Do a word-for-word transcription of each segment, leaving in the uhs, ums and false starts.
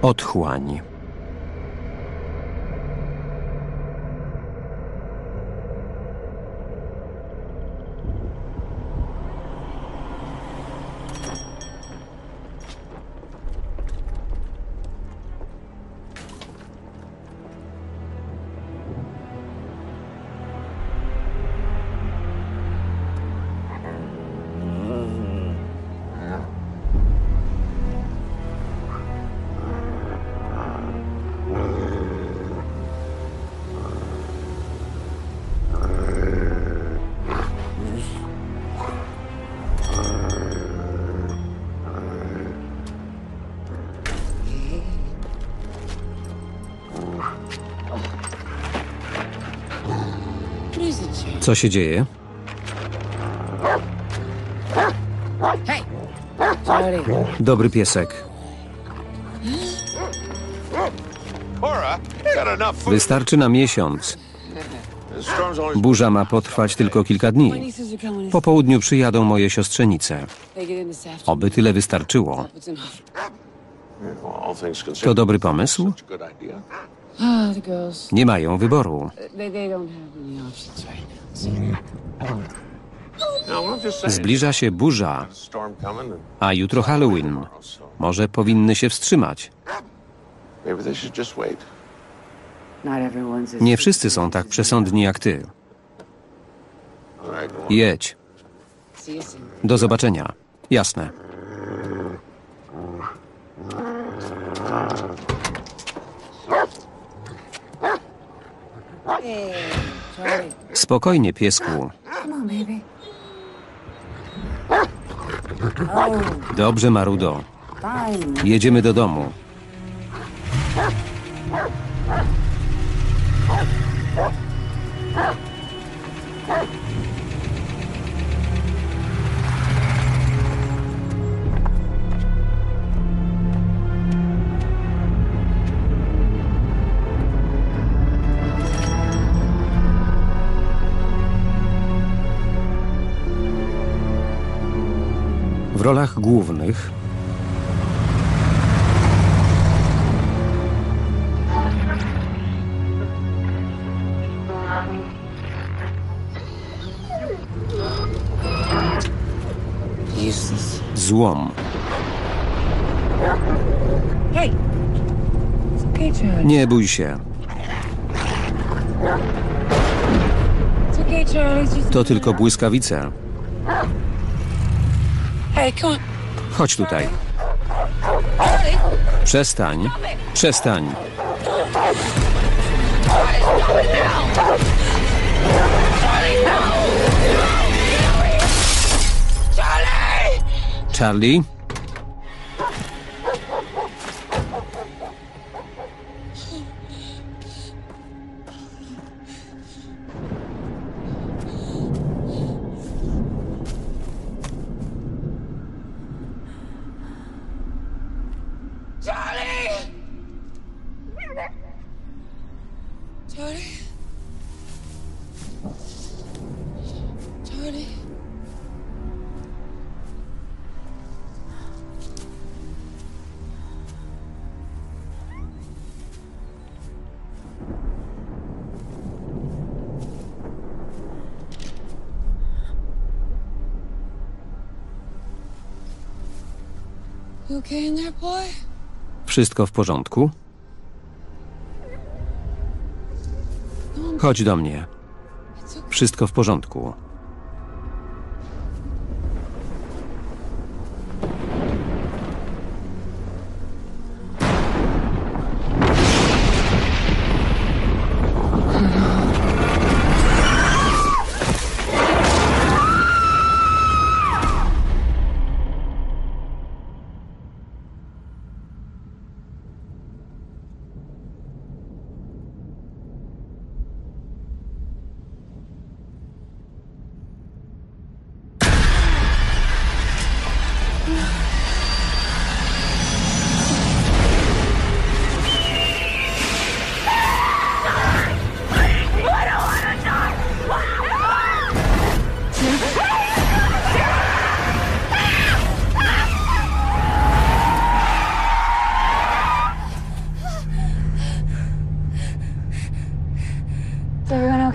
Otchłań. Co się dzieje? Dobry piesek. Wystarczy na miesiąc. Burza ma potrwać tylko kilka dni. Po południu przyjadą moje siostrzenice. Oby tyle wystarczyło. To dobry pomysł? Nie mają wyboru. Zbliża się burza, a jutro Halloween. Może powinny się wstrzymać. Nie wszyscy są tak przesądni jak ty. Jedź. Do zobaczenia. Jasne. Spokojnie, piesku. Dobrze, Marudo. Jedziemy do domu. W rolach głównych Złom. Nie bój się. To tylko błyskawice. Chodź tutaj. Przestań. Przestań. Charlie? Wszystko w porządku? Chodź do mnie. Wszystko w porządku.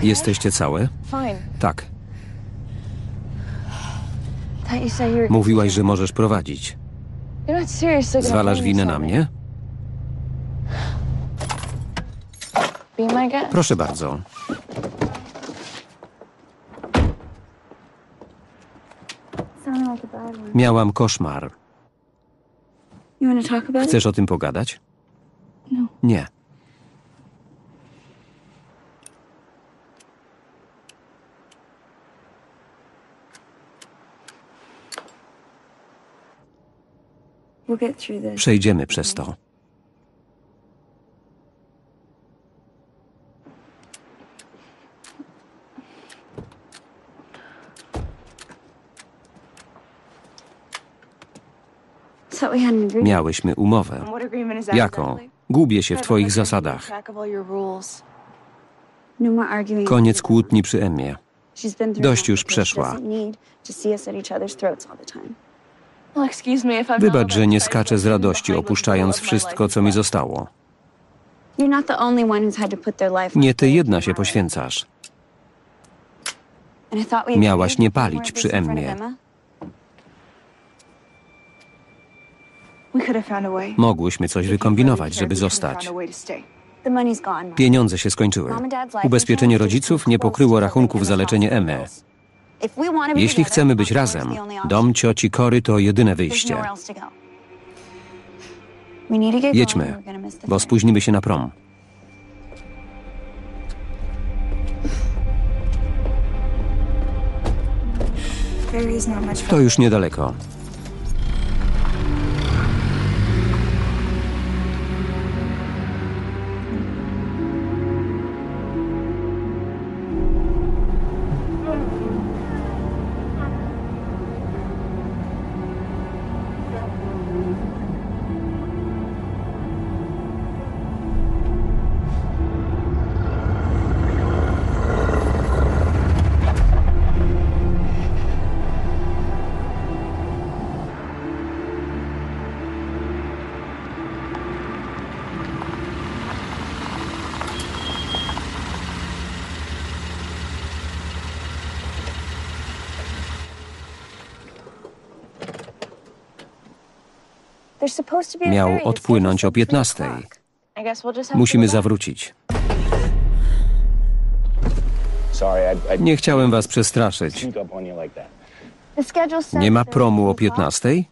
Jesteście całe? Fine. Tak. Thought you said you were... Mówiłaś, że możesz prowadzić. You're not seriously gonna Zwalasz blame winę na yourself. mnie? Be my guest. Proszę bardzo. Sounded like a bad one. Miałam koszmar. You wanna talk about it? Chcesz o tym pogadać? No. Nie. We'll get through this. Przejdziemy przez to. Thought we had an agreement. Miałyśmy umowę. What agreement is that Jaką? exactly? Gubię się w twoich zasadach. Track of all your rules. No more arguing. Koniec kłótni przy Emmie. She's been through Dość enough już because she przeszła. doesn't need to see us at each other's throats all the time. Well, excuse me if I'm Wybacz, że nie skaczę z radości, opuszczając wszystko, co mi zostało. You're not the only one who's had to put their life on Nie ty hold jedna for się my life. poświęcasz. And I thought we Miałaś agreed nie that you palić weren't przy this in front of Emmie. Emma? We could have found a way. Mogłyśmy coś wykombinować, żeby zostać. The money's gone. Mom. Pieniądze się skończyły. Ubezpieczenie rodziców nie pokryło rachunków za leczenie Emmy. If we want to be Jeśli together, chcemy być Mom, razem, it's the only option. dom cioci Cory to jedyne There's wyjście. nowhere else to go. We need to get going. Jedźmy, We're gonna miss the bo flight. spóźnimy się na prom. Ferry's not much fun. To już niedaleko. There's supposed to be a Miał ferry. It's odpłynąć scheduled o for three piętnastej. o'clock. I guess we'll just have to Musimy go back. zawrócić. Sorry, I, I Nie chciałem was przestraszyć. sneak up on you like that. The schedule says Nie ma that promu o three o'clock. piętnastej?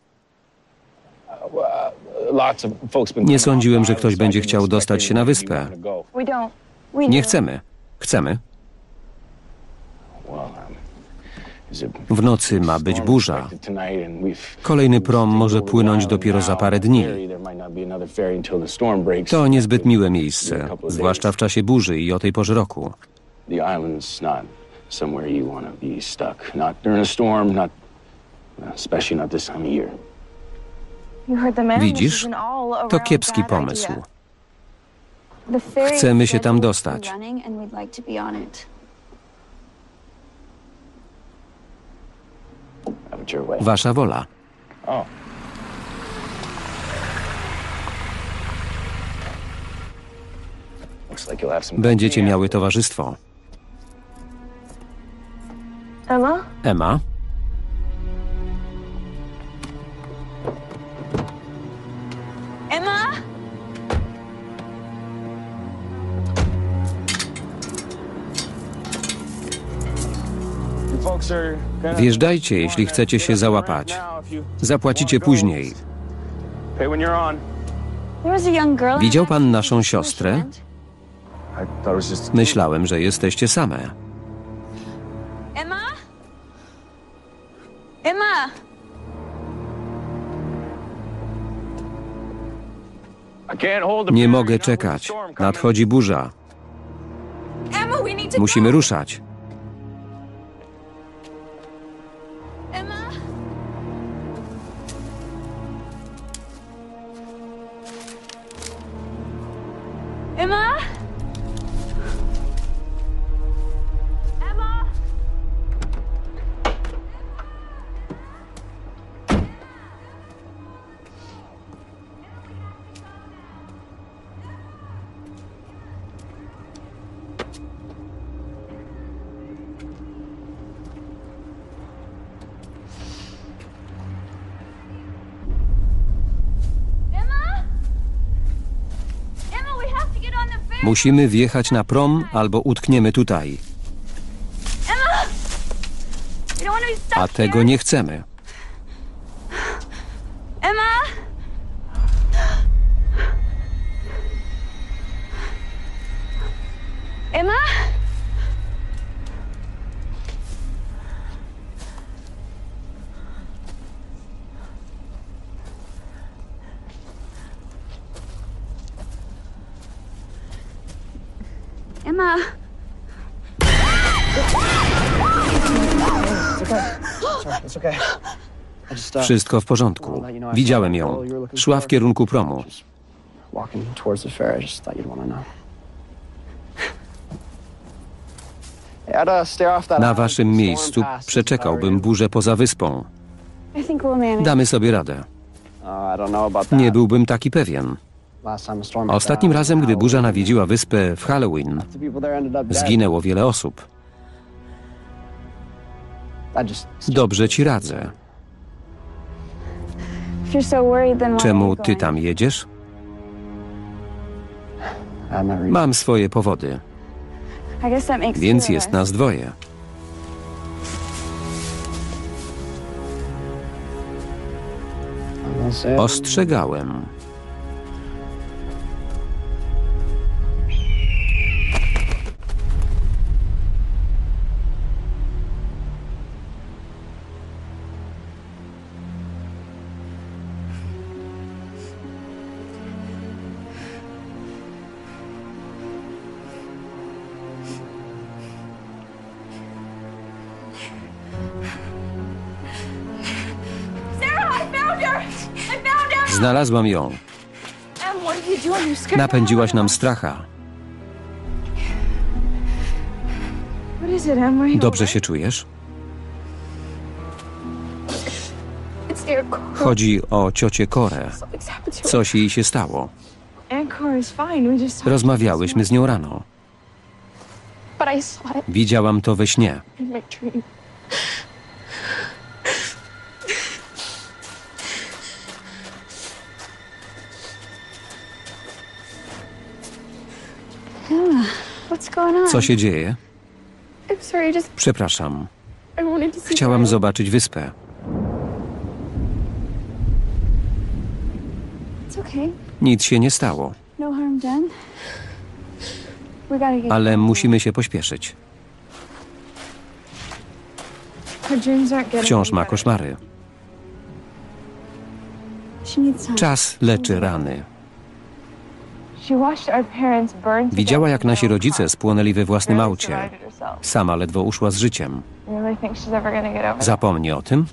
Lots of folks been Nie coming sądziłem, off że the ktoś island, so I będzie didn't chciał expect dostać się na anyone to be wyspę. wanting to go. We don't. We Nie do. chcemy. Chcemy. Well, um, is it- W nocy ma być burza. expected tonight and we've- Kolejny prom we've może stayed płynąć over the dopiero za island parę now. dni. Ferry, there might not be another ferry until the storm breaks. To niezbyt miłe miejsce, zwłaszcza w czasie burzy i o tej porze roku. The island's not somewhere you want to be stuck. Not during a storm, not especially not this time of year. You heard the man. Widzisz? This is an all around To kiepski bad pomysł. idea. The ferry Chcemy się tam schedule dostać. is running and we'd like to be on it. Have it your way. Wasza wola. Oh. Looks like you'll have some Będziecie company miały after. towarzystwo. Emma? Emma? Emma? You folks are gonna- Wjeżdżajcie, jeśli chcecie się załapać. Zapłacicie później. Pay when you're on. There was a young girl. in Widział that pan boat. naszą She was siostrę? friend. I thought it was just. Myślałem, że jesteście same. Emma? Emma? I can't hold the Nie ferry, mogę not with the czekać. storm coming. Nadchodzi burza. Emma, we need to Musimy go. ruszać. Emma? Emma? Emma? Musimy wjechać na prom albo utkniemy tutaj. You don't want to be stuck A tego here. nie chcemy. Emma! Emma? Emma? It's okay. I just, uh, Wszystko w porządku. Widziałem ją. Szła w kierunku promu. just walking towards the fair. I just thought you'd want to know. I'd, uh, stay off that Na island. waszym Storm miejscu passes przeczekałbym if I burzę poza wyspą. I think we'll manage. Damy sobie radę. were you. Uh, I don't know about that. Nie byłbym taki pewien. Last time a storm hit Ostatnim that razem, gdy island, burza nawiedziła wyspę w Halloween, the people there ended up dead. zginęło wiele osób. I just Dobrze ci radzę. If you're so worried, then why are Czemu you ty going? tam jedziesz? I have my reasons. Mam swoje powody, I guess that makes więc two of jest us. nas dwoje. That's it. Ostrzegałem. Sarah, I found her! I found her! Znalazłam ją. Em, what are you doing? You scared Napędziłaś the hell nam out stracha. of me. What is it, Em? Are you Dobrze alright? się czujesz? It's dear Cora. Chodzi o ciocię Korę. Something's happened to her. Coś jej się stało. Aunt Cora is fine. We just Rozmawiałyśmy z nią rano. But I saw it Widziałam to we śnie. in my dream. Emma, what's going on? Co się dzieje? I'm sorry, I just Przepraszam. I wanted to see Chciałam her. zobaczyć wyspę. It's okay. Nic się nie stało, No harm done. We gotta get ale musimy się pośpieszyć. her dreams aren't getting Wciąż any ma better. koszmary. She needs some. Czas leczy rany. She watched our parents burn to Widziała, death jak in nasi their own rodzice car. spłonęli we własnym Barely aucie. survived it herself. Sama ledwo uszła z życiem. Really think she's ever gonna get over that? Zapomnij o tym.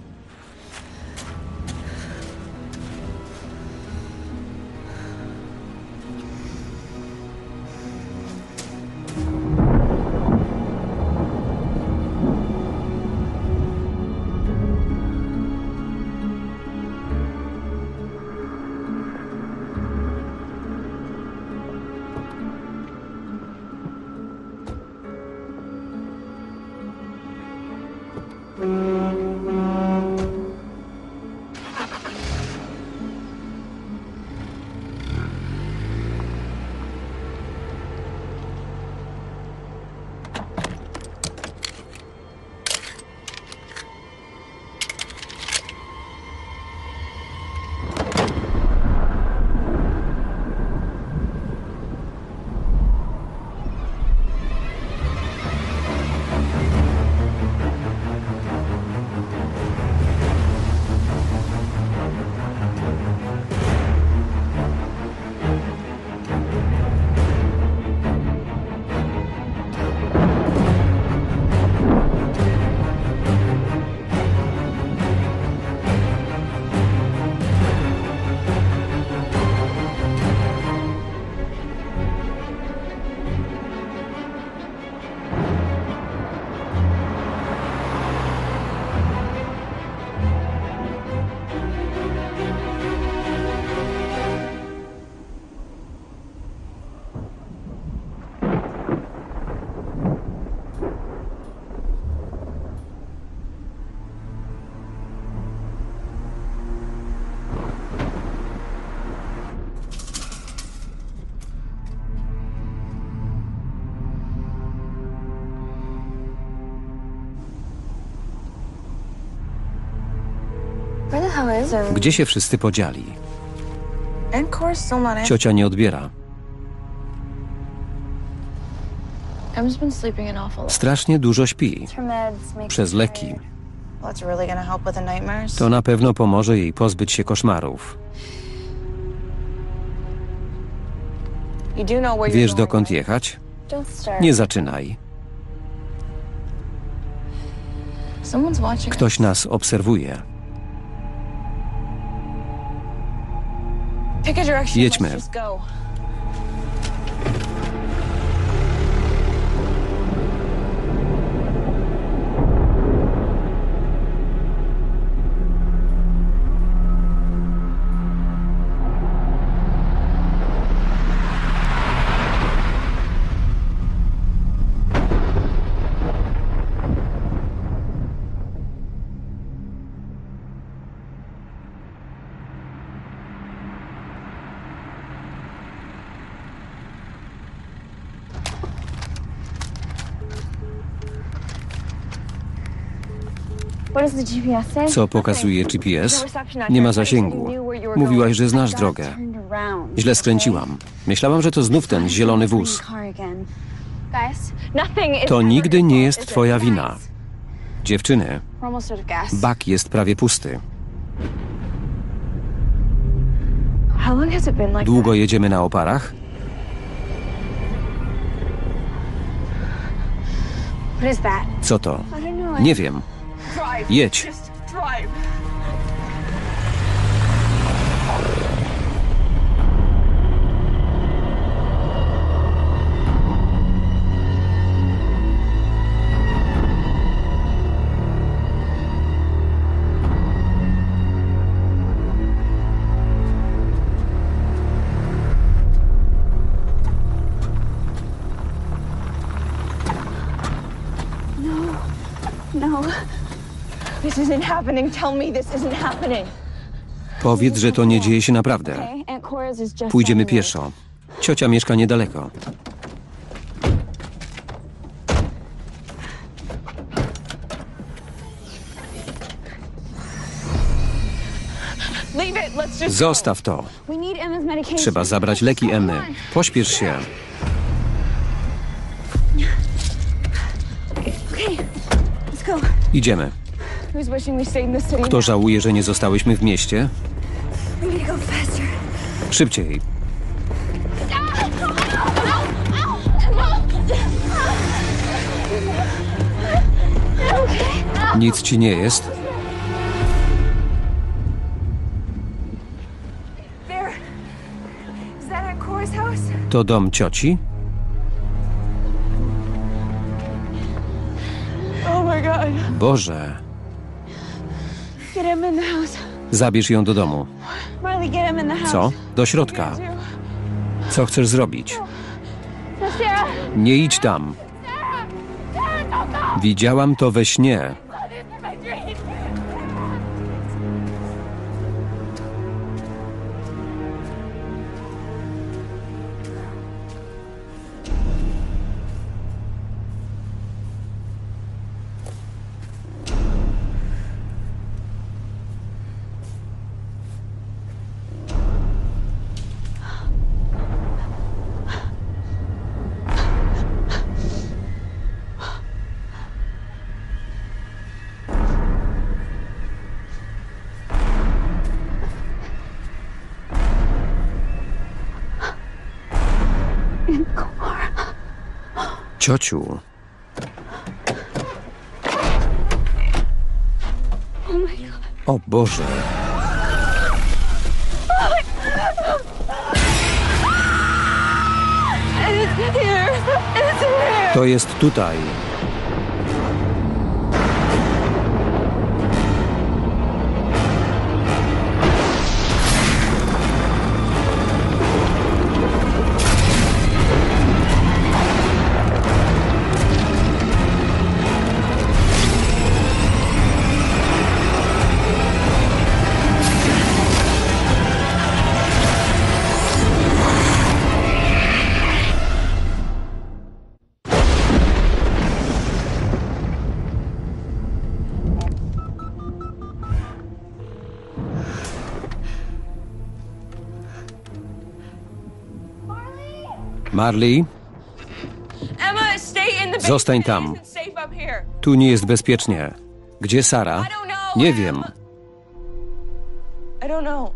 Where the hell is everyone? Gdzie się wszyscy podzieli? Encore's still not in. Ciocia nie odbiera. Em's been sleeping an awful lot. Strasznie dużo śpi. Her meds make Przez her leki. tired. Well, that's really gonna help with the nightmares. To na pewno pomoże jej pozbyć się koszmarów. You do know where Wiesz, you're going, dokąd right? jechać? Don't start. Nie zaczynaj. Someone's watching. Ktoś nas obserwuje. Pick a direction. Jedźmy. Let's just go. What does the G P S say? Co pokazuje G P S? Nie ma zasięgu. Mówiłaś, że znasz drogę. Źle skręciłam. Myślałam, że to znów ten zielony wóz. To nigdy nie jest twoja wina. Dziewczyny, bak jest prawie pusty. Długo jedziemy na oparach? Co to? Nie wiem. Jedź. No. This isn't happening. Tell me this isn't happening. Powiedz, że to nie dzieje się naprawdę. Okay, Aunt Cora's is just Pójdziemy down the road. pieszo. Ciocia mieszka niedaleko. Leave it. Let's just Zostaw to. We need Emma's medication. Trzeba zabrać leki Emmy. Pośpiesz się. Okay. Let's go. Idziemy. Who's wishing we stayed in the city? Kto now? żałuje, że nie zostałyśmy w mieście? We need to go faster. Szybciej. Nic ci nie jest? There. Is that Aunt Cora's house? To dom cioci? Oh my God. Boże. Get Emma in the house. Zabierz ją do domu. Marley, get Emma in the house. Co? Do środka. Co chcesz zrobić? Sarah. Nie idź tam. Sarah, don't go. Widziałam to we śnie. These are my dreams. Ciociu. O Boże. It's here. It's here. To jest tutaj. Marley, Emma, stay in the zostań basement. tam. It isn't safe up here. Tu nie jest bezpiecznie. Gdzie Sara? I don't know, Nie Em. wiem. I don't know.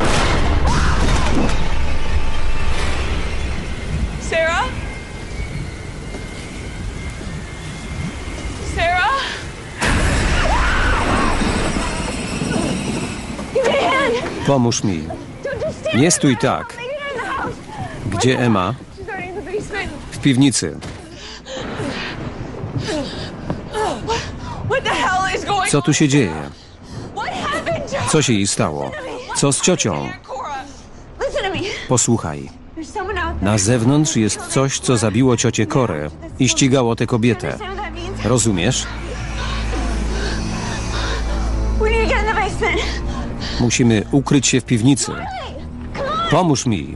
Sarah? Sarah? Give me a hand. Pomóż mi. Don't just stand Nie stój there. tak. Make it in the house. Gdzie Emma? She's already in the basement. W piwnicy. What the hell is going Co tu się dzieje? on? What happened, Joe? Co się jej stało? Co z ciocią? Aunt Cora. Listen to me. Posłuchaj. There's someone out there. Na zewnątrz jest coś, co zabiło ciocię Korę i ścigało tę kobietę. Understand what that means? Rozumiesz? We need to get in the basement. Musimy ukryć się w piwnicy. Pomóż mi.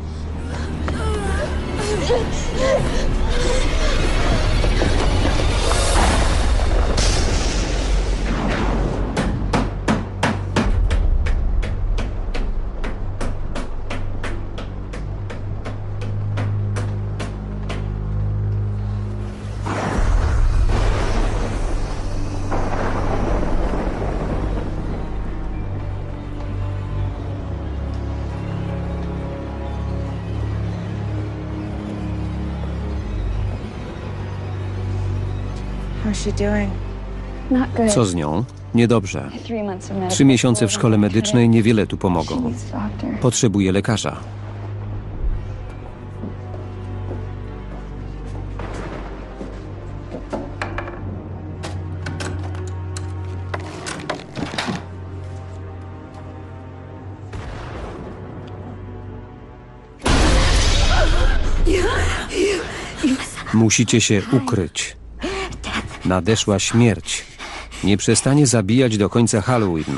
How's she doing? Not good. Co z nią? Niedobrze. Three months of medical Trzy miesiące w school szkole and medycznej niewiele tu she pomogą. needs a doctor. Potrzebuje lekarza. Musicie się ukryć. Nadeszła śmierć. Nie przestanie zabijać do końca Halloween.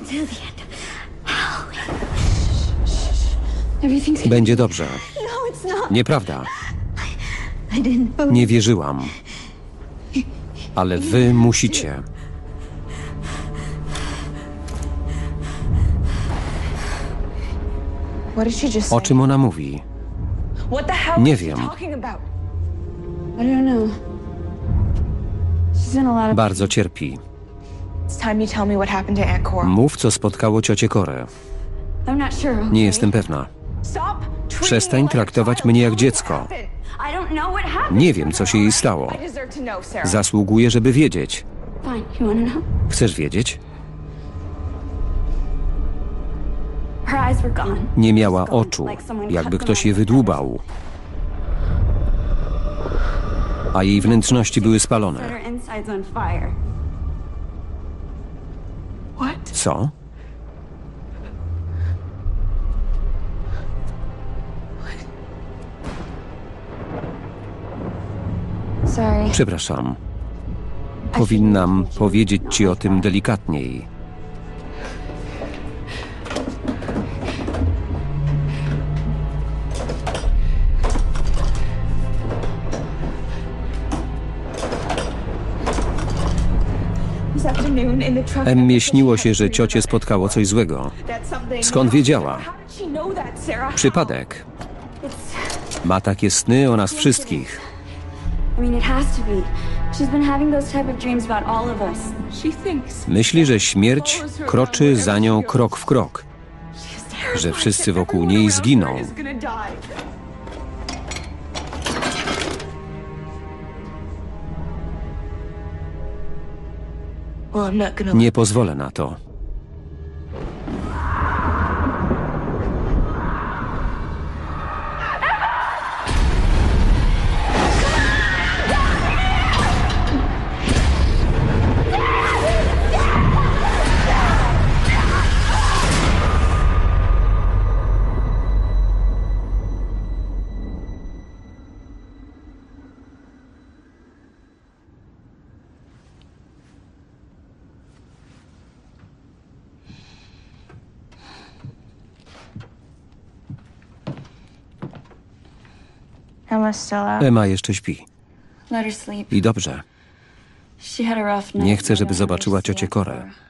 Everything's gonna Będzie dobrze. No, it's not. Nieprawda. I didn't believe. Nie wierzyłam. Ale wy musicie. What did she just O say? czym ona mówi? What the hell Nie is she wiem. talking about? I don't know. She's in a lot of. Bardzo cierpi. It's time you tell me what happened to Aunt Cora. Mów, co spotkało ciocię Korę. I'm not sure. Okay? Nie jestem pewna. Stop treating Przestań me like a traktować child. mnie jak Tell me dziecko. what happened. I don't know what happened. Nie wiem, co się jej stało. I deserve to know, Sarah. Zasługuję, żeby wiedzieć. Fine. You wanna know? Chcesz wiedzieć? Her eyes were gone. Nie miała oczu, jakby ktoś je wydłubał. A jej wnętrzności były Set spalone. her insides on fire. What? Co? Sorry. Przepraszam. Powinnam powiedzieć ci o tym delikatniej. This afternoon in the truck. Emmie śniło się, że ciocie spotkało coś złego. That's something. Skąd wiedziała? How did she know that, Sarah? Przypadek. Ma takie sny o nas wszystkich. I mean, it has to be. She's been having those type of dreams about all of us. She thinks Myśli, że śmierć kroczy za nią krok w krok. Że wszyscy wokół niej zginą. is gonna die. Well, I'm not gonna. Nie pozwolę na to. Emma's still out. Emma jeszcze śpi. Let her sleep. I dobrze. She had a rough night. Nie chcę, żeby I don't zobaczyła ciocię understand Korę. her.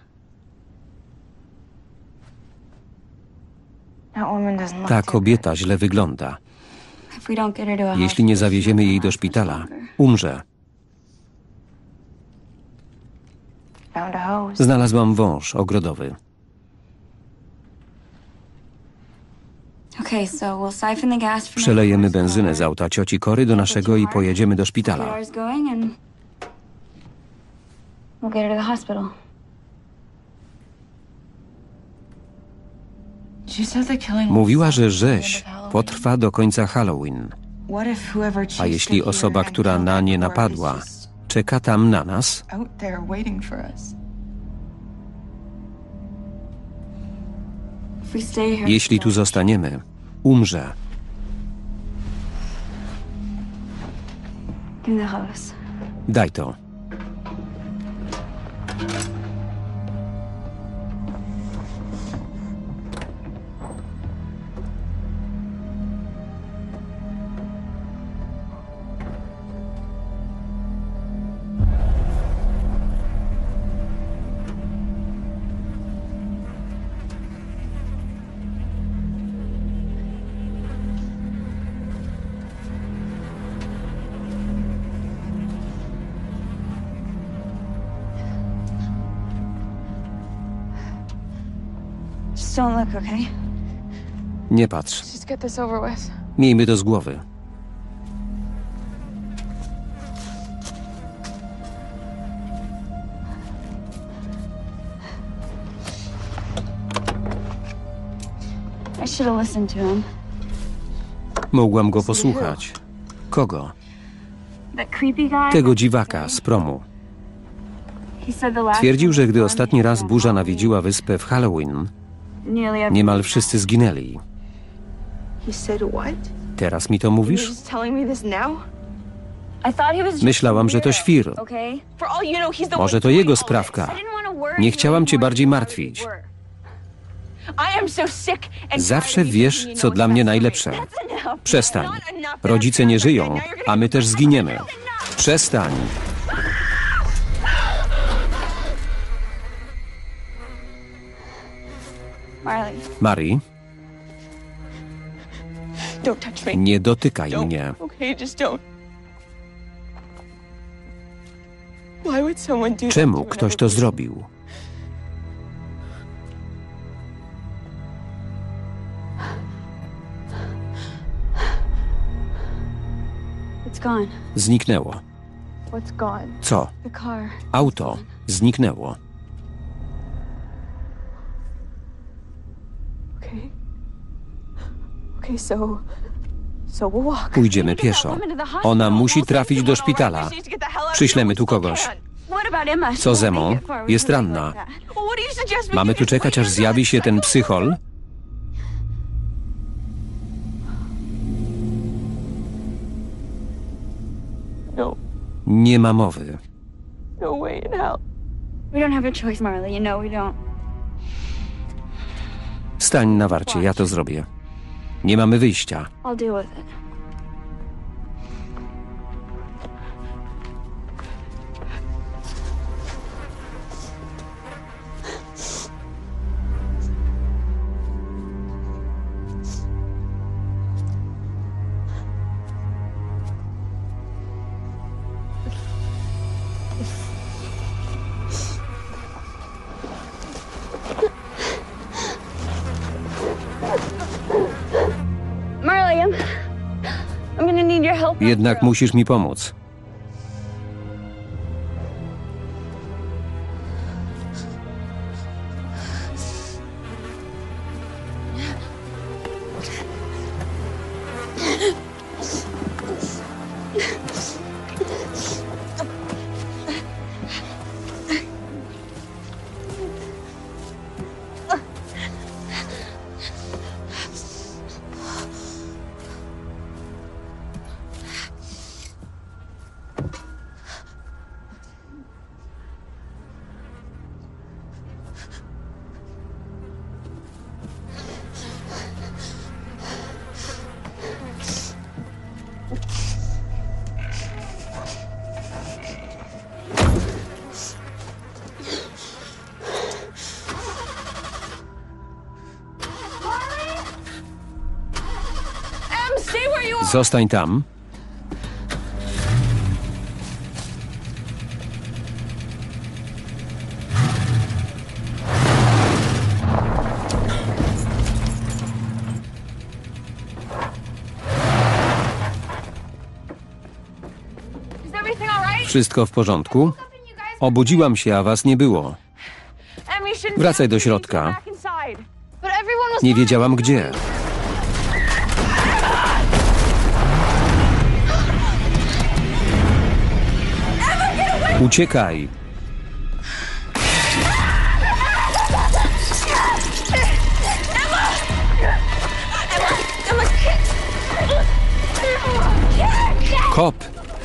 That woman doesn't look Ta too kobieta źle wygląda. If we don't get her to a Jeśli nie zawieziemy jej do szpitala, umrze. Found a hose. Znalazłam wąż ogrodowy. Okay, so we'll siphon the gas from Przelejemy benzynę z auta cioci Cory do naszego i pojedziemy do Get szpitala. ours going and we'll get her to the hospital. She said the killing Mówiła, że rzeź potrwa do końca Halloween. What if whoever A chased jeśli her osoba, here and która killed na her nie before napadła, was just czeka tam na nas? out there waiting for us? If we stay here, Jeśli tu zostaniemy, umrze. give me the hose. Daj to. Just don't look, okay? Nie patrz. Just get this over with. Miejmy to z głowy. I should have listened to him. Mogłam go posłuchać. Kogo? That creepy guy. Tego dziwaka z promu. He said the last Twierdził, że gdy time ostatni raz burza nawiedziła wyspę w Halloween, nearly everyone niemal wszyscy zginęli. He said what? Teraz mi to mówisz? He's telling me this now? I thought he was just Myślałam, że to weirdo, świr. okay? For all you know, he's the Może one to doing jego all this. sprawka. I didn't want to worry Nie you chciałam cię anymore bardziej than martwić. you were. I am so sick and tired Zawsze of you wiesz, thinking you co know dla what's mnie best for me. najlepsze. That's enough. Przestań. Not enough. Rodzice nie żyją, a my też zginiemy. Przestań. Marley, Mary, Don't touch me. nie dotykaj mnie. Okay, just don't. Why would someone do that Czemu to ktoś another to person? zrobił? it's gone. Zniknęło. What's gone? Co? The car. Auto zniknęło. Okay. Okay, so... So we'll walk. Pójdziemy pieszo. Ona musi trafić do szpitala. Przyślemy tu kogoś. What about Emma? Co z Emmą? Jest ranna. Mamy tu czekać, aż zjawi się ten psychol? No, Nie ma mowy. no way in hell. We don't have a choice, Marley. You know we don't. Stań na warcie, ja to zrobię. Nie mamy wyjścia. I'll deal with it. Marley, I'm... I'm gonna need your help. Jednak musisz mi pomóc. Zostań tam. Is everything all right? Wszystko w porządku? Obudziłam się, a was nie było. Emmy shouldn't Wracaj do have to środka. back inside. But everyone was Nie wiedziałam gdzie. Uciekaj. Kop.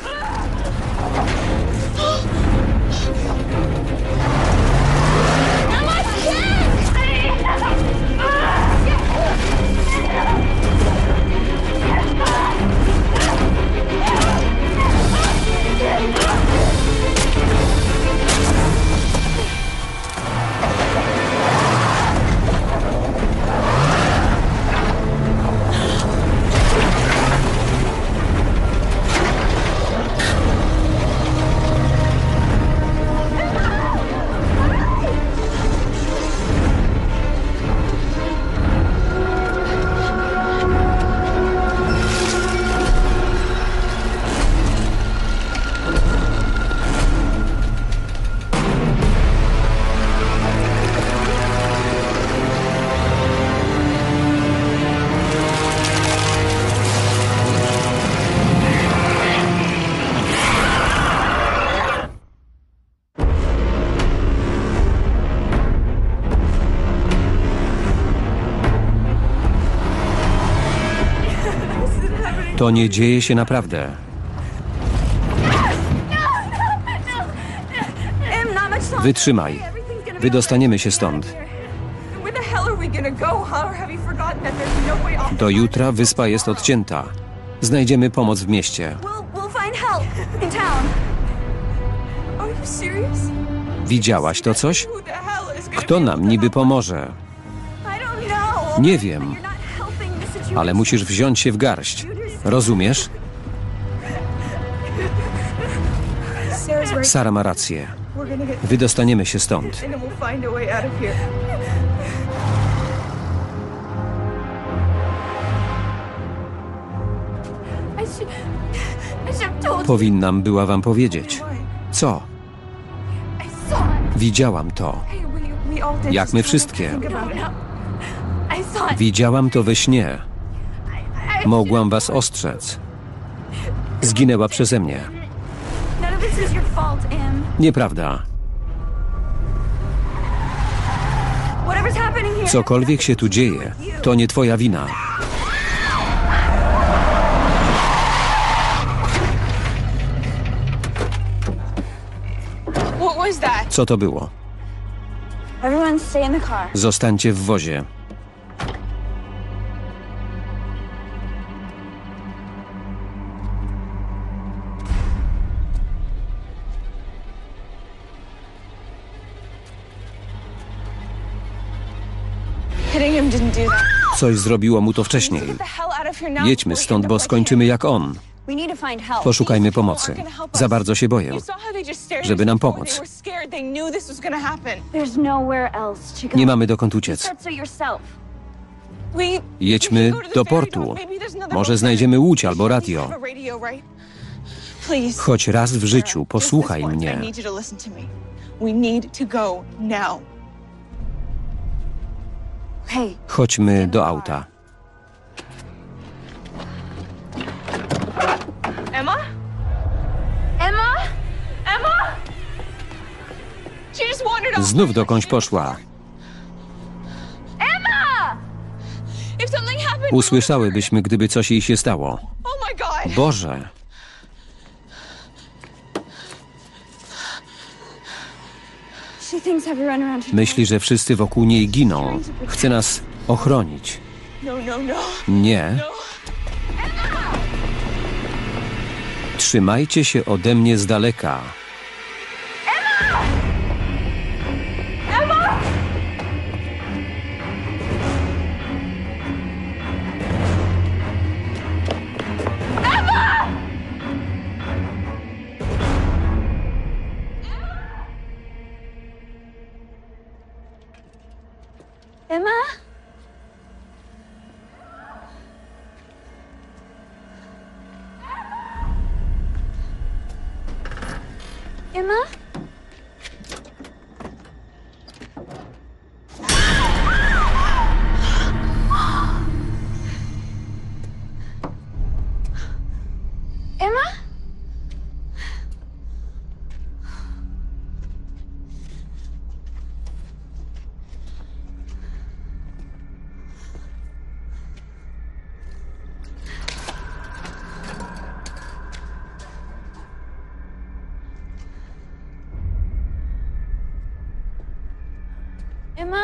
To nie dzieje się naprawdę. Em, not much longer. Wytrzymaj. Everything's gonna be Wydostaniemy się stąd. Where the hell are we gonna go, huh? Or have you forgotten that there's no way off? Do jutra wyspa jest odcięta. Znajdziemy pomoc w mieście. We'll, we'll find help in town. Are you serious? Widziałaś to coś? Who the hell is gonna Kto be nam able to niby help? pomoże? I don't know. Nie wiem, You're not helping the situation. ale musisz wziąć się w garść. Rozumiesz? Sarah's right. Sara ma rację. We're gonna get Wydostaniemy się stąd. and then we'll find a way out of here. I should, I should have told you. Powinnam była wam powiedzieć. Co? I saw it. Widziałam to. Hey, we, we all did. Jak Just my try wszystkie. to think about it. I saw it. Widziałam to we śnie. I- Mogłam was ostrzec. Zginęła przeze mnie. None of this is your fault, Em. Nieprawda. Whatever's happening here. Cokolwiek się tu dzieje, to nie twoja wina. What was that? Co to było? Everyone stay in the car. Zostańcie w wozie. Hitting him didn't do that. Coś zrobiło mu to wcześniej. Get the hell out of here now Jedźmy before we stąd, end bo up like skończymy him. jak on. We need to find help. Poszukajmy These people pomocy. aren't gonna help us. Za bardzo się boję, You saw how they just stared at żeby us nam before. pomóc. They were scared. They knew this was gonna happen. There's nowhere else to go. Nie mamy dokąd uciec. Said so yourself. We Jedźmy we should go to the do ferry portu. dock. Maybe there's another Może boat znajdziemy łódź there. albo We radio. have a radio, right? Please. Choć raz w życiu Sarah, posłuchaj just this once, I mnie. need you to listen to me. We need to go now. Hey, Chodźmy do auta. Emma? Emma? Emma? She just wandered off. Znów dokądś poszła. Emma! If something happened, Usłyszałybyśmy, gdyby coś jej się stało. oh my God! Boże! she thinks everyone around here. Myśli, że wszyscy wokół niej giną. Chce nas ochronić. No, no, no. Nie. Trzymajcie się ode mnie z daleka. Emma? Emma? Emma? Emma?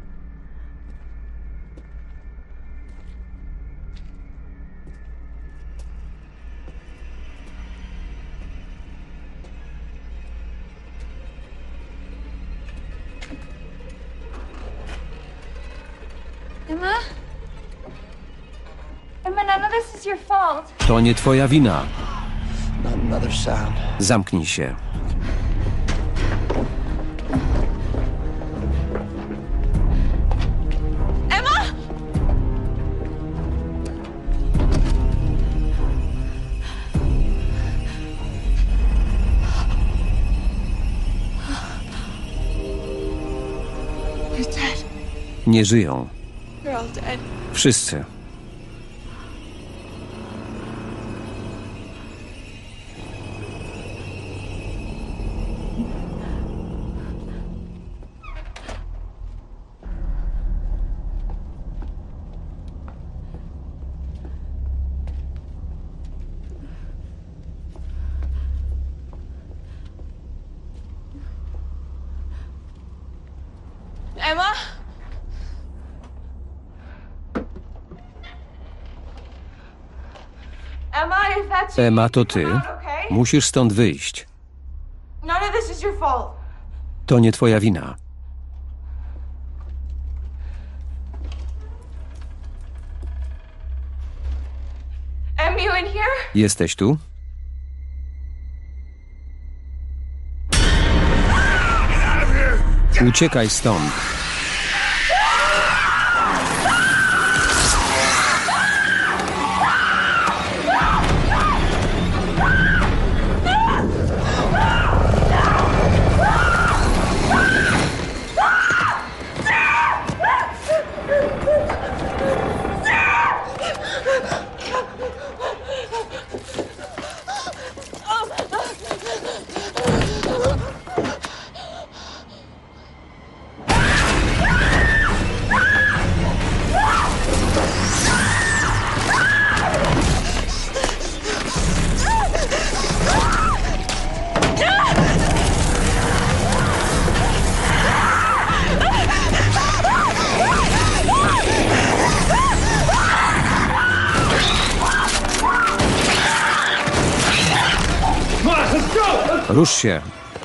Emma? Emma, none of this is your fault. To nie twoja wina. Not another sound. Zamknij się. Emma? You're dead. Nie żyją. You're all dead. Wszyscy. Emma? Emma, if that's you, Emma, to you ty. come out, okay? Musisz stąd wyjść. None of this is your fault. To nie twoja wina. Em, you in here? Jesteś tu? Uciekaj stąd. Rusz się.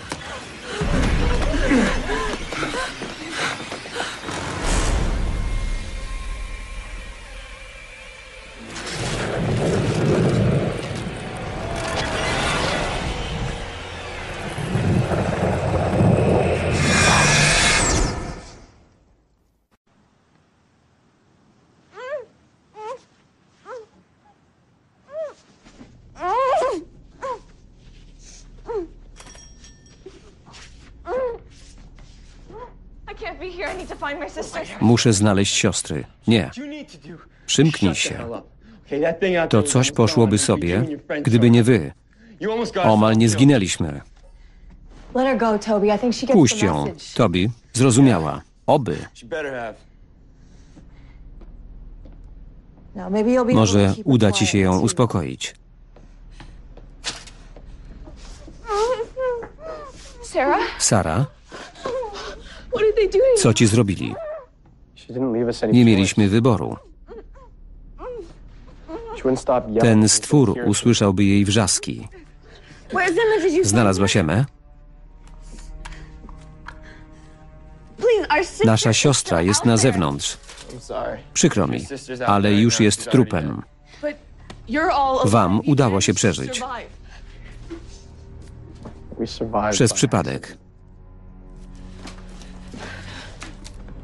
Muszę znaleźć siostry. Nie. Przymknij się. To coś poszłoby sobie, gdyby nie wy. Omal nie zginęliśmy. Puść ją, Toby. Zrozumiała. Oby. Może uda ci się ją uspokoić. Sara? Co ci zrobili? Nie mieliśmy wyboru. Ten stwór usłyszałby jej wrzaski. Znalazłaś Emmę? Nasza siostra jest na zewnątrz. Przykro mi, ale już jest trupem. Wam udało się przeżyć.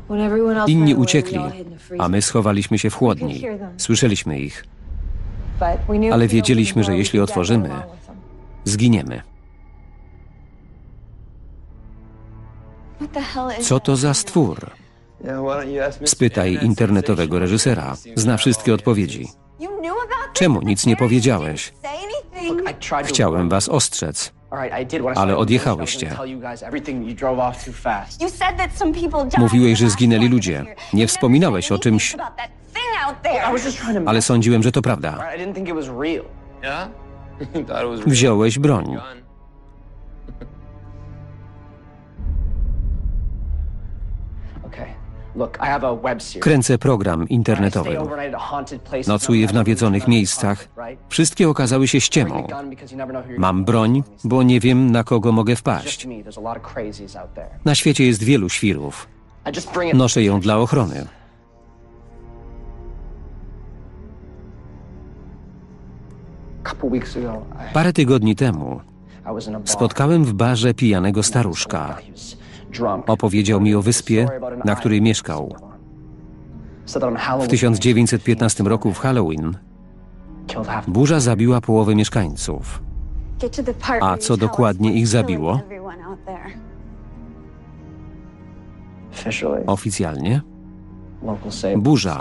Inni uciekli, a my schowaliśmy się w chłodni. Słyszeliśmy ich, ale wiedzieliśmy, że jeśli otworzymy, zginiemy. Co to za stwór? Spytaj internetowego reżysera. Zna wszystkie odpowiedzi. Czemu nic nie powiedziałeś? Chciałem was ostrzec, ale odjechałyście. Mówiłeś, że zginęli ludzie. Nie wspominałeś o czymś, ale sądziłem, że to prawda. Wziąłeś broń. Kręcę program internetowy. Nocuję w nawiedzonych miejscach. Wszystkie okazały się ściemą. Mam broń, bo nie wiem, na kogo mogę wpaść. Na świecie jest wielu świrów. Noszę ją dla ochrony. Parę tygodni temu spotkałem w barze pijanego staruszka. Opowiedział mi o wyspie, na której mieszkał. W tysiąc dziewięćset piętnastym roku w Halloween burza zabiła połowę mieszkańców. A co dokładnie ich zabiło? Oficjalnie? Burza.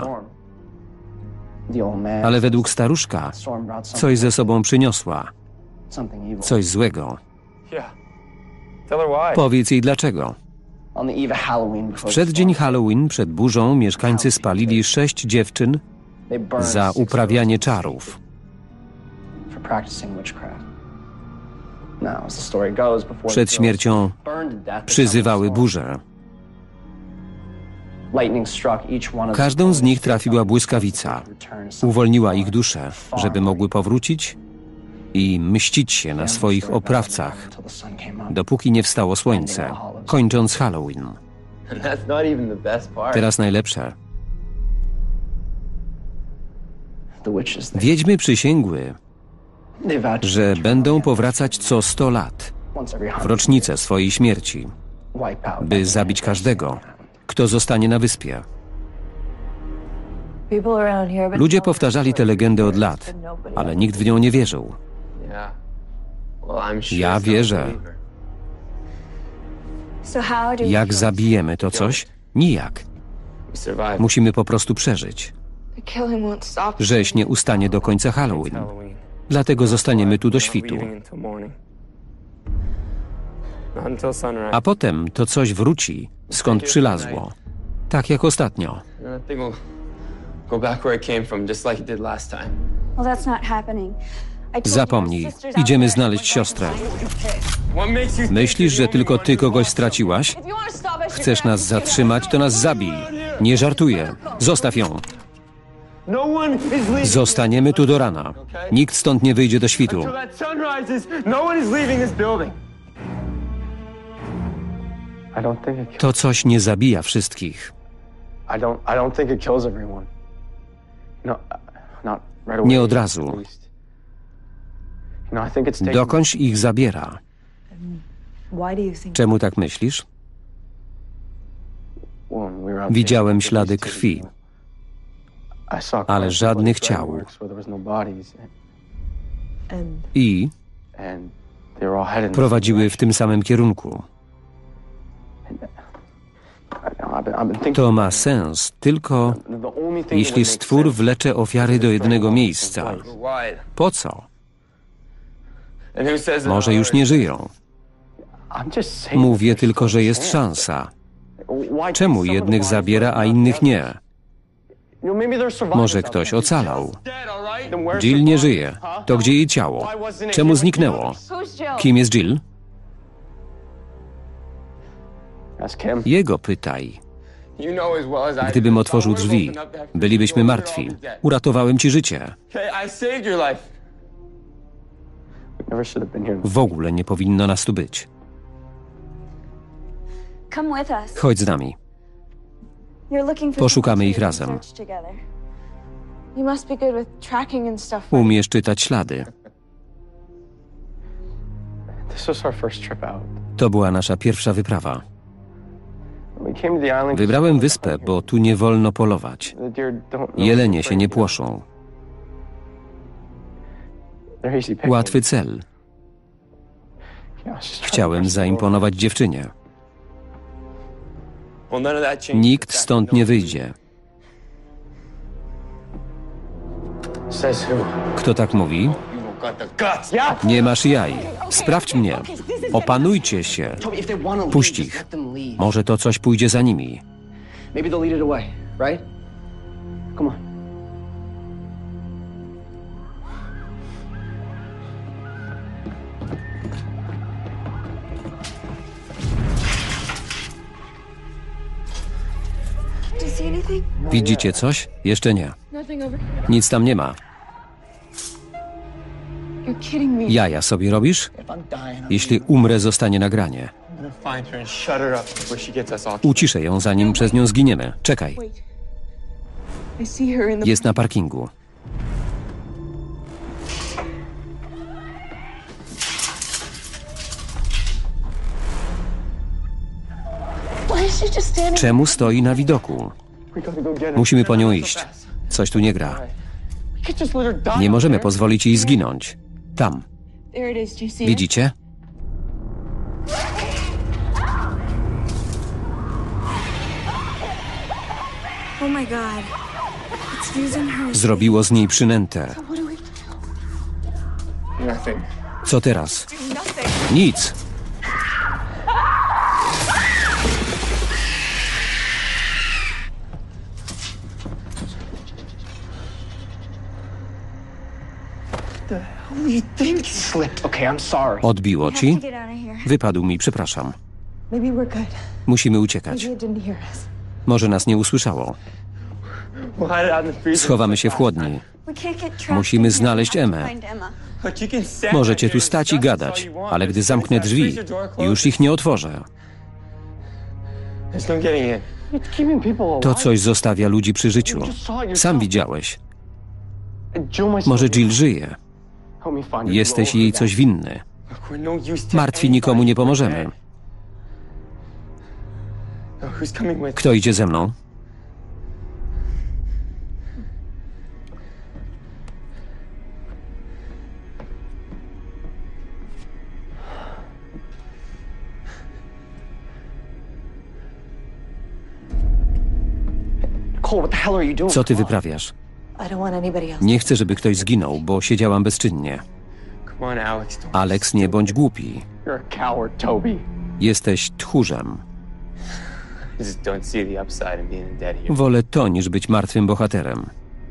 Ale według staruszka coś ze sobą przyniosła. Coś złego. Powiedz jej dlaczego. W przeddzień Halloween przed burzą mieszkańcy spalili sześć dziewczyn za uprawianie czarów. Przed śmiercią przyzywały burzę. Każdą z nich trafiła błyskawica. Uwolniła ich duszę, żeby mogły powrócić i mścić się na swoich oprawcach, dopóki nie wstało słońce, kończąc Halloween. Teraz najlepsze. Wiedźmy przysięgły, że będą powracać co sto lat, w rocznicę swojej śmierci, by zabić każdego, kto zostanie na wyspie. Ludzie powtarzali tę legendę od lat, ale nikt w nią nie wierzył. Ja wierzę. Jak zabijemy to coś? Nijak. Musimy po prostu przeżyć. Rzeź nie ustanie do końca Halloween. Dlatego zostaniemy tu do świtu. A potem to coś wróci, skąd przylazło. Tak jak ostatnio. Zapomnij, idziemy znaleźć siostrę. Myślisz, że tylko ty kogoś straciłaś? Chcesz nas zatrzymać, to nas zabij. Nie żartuję. Zostaw ją. Zostaniemy tu do rana. Nikt stąd nie wyjdzie do świtu. To coś nie zabija wszystkich. Nie od razu. Dokądś ich zabiera. Czemu tak myślisz? Widziałem ślady krwi, ale żadnych ciał. I prowadziły w tym samym kierunku. To ma sens tylko, jeśli stwór wlecze ofiary do jednego miejsca. Po co? Może już nie żyją. Mówię tylko, że jest szansa. Czemu jednych zabiera, a innych nie? Może ktoś ocalał. Jill nie żyje. To gdzie jej ciało? Czemu zniknęło? Kim jest Jill? Jego pytaj. Gdybym otworzył drzwi, bylibyśmy martwi. Uratowałem ci życie. W ogóle nie powinno nas tu być. Chodź z nami. Poszukamy ich razem. Umiesz czytać ślady. To była nasza pierwsza wyprawa. Wybrałem wyspę, bo tu nie wolno polować. Jelenie się nie płoszą. Łatwy cel. Chciałem zaimponować dziewczynie. Nikt stąd nie wyjdzie. Kto tak mówi? Nie masz jaj. Sprawdź mnie. Opanujcie się. Puść ich. Może to coś pójdzie za nimi. Widzicie coś? Jeszcze nie. Nic tam nie ma. Jaja sobie robisz? Jeśli umrę, zostanie nagranie. Uciszę ją, zanim przez nią zginiemy. Czekaj. Jest na parkingu. Czemu stoi na widoku? Musimy po nią iść. Coś tu nie gra. Nie możemy pozwolić jej zginąć. Tam. Widzicie? Zrobiło z niej przynętę. Co teraz? Nic. Odbiło ci? Wypadł mi, przepraszam. Musimy uciekać. Może nas nie usłyszało. Schowamy się w chłodni. Musimy znaleźć Emmę. Możecie tu stać i gadać, ale gdy zamknę drzwi, już ich nie otworzę. To coś zostawia ludzi przy życiu. Sam widziałeś. Może Jill żyje. Jesteś jej coś winny. Martwi nikomu nie pomożemy. Kto idzie ze mną? Co ty wyprawiasz? Nie chcę, żeby ktoś zginął, bo siedziałam bezczynnie. Alex, nie bądź głupi. Jesteś tchórzem. Wolę to, niż być martwym bohaterem.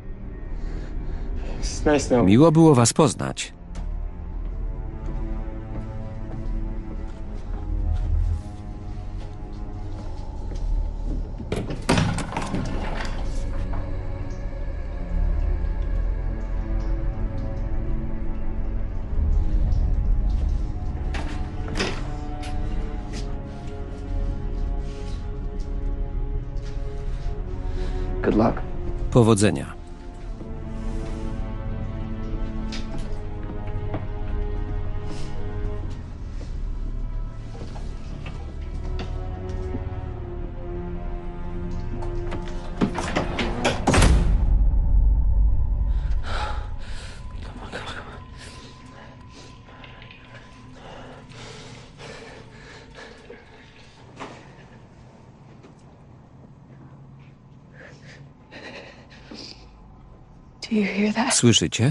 Miło było was poznać. Powodzenia. Słyszycie?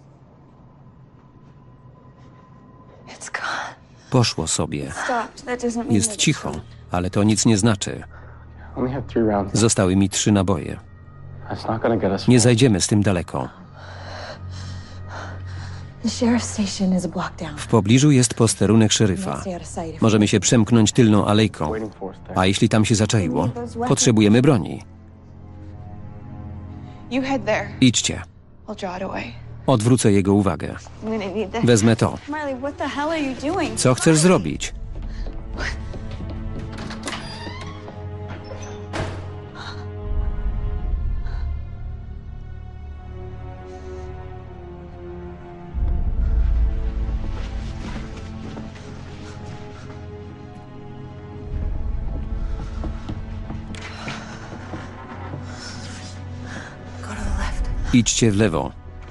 Poszło sobie. Jest cicho, ale to nic nie znaczy. Zostały mi trzy naboje. Nie zajdziemy z tym daleko. W pobliżu jest posterunek szeryfa. Możemy się przemknąć tylną alejką. A jeśli tam się zaczaiło, potrzebujemy broni. Idźcie. Odwrócę jego uwagę. Wezmę to. Co chcesz zrobić? Idźcie w lewo.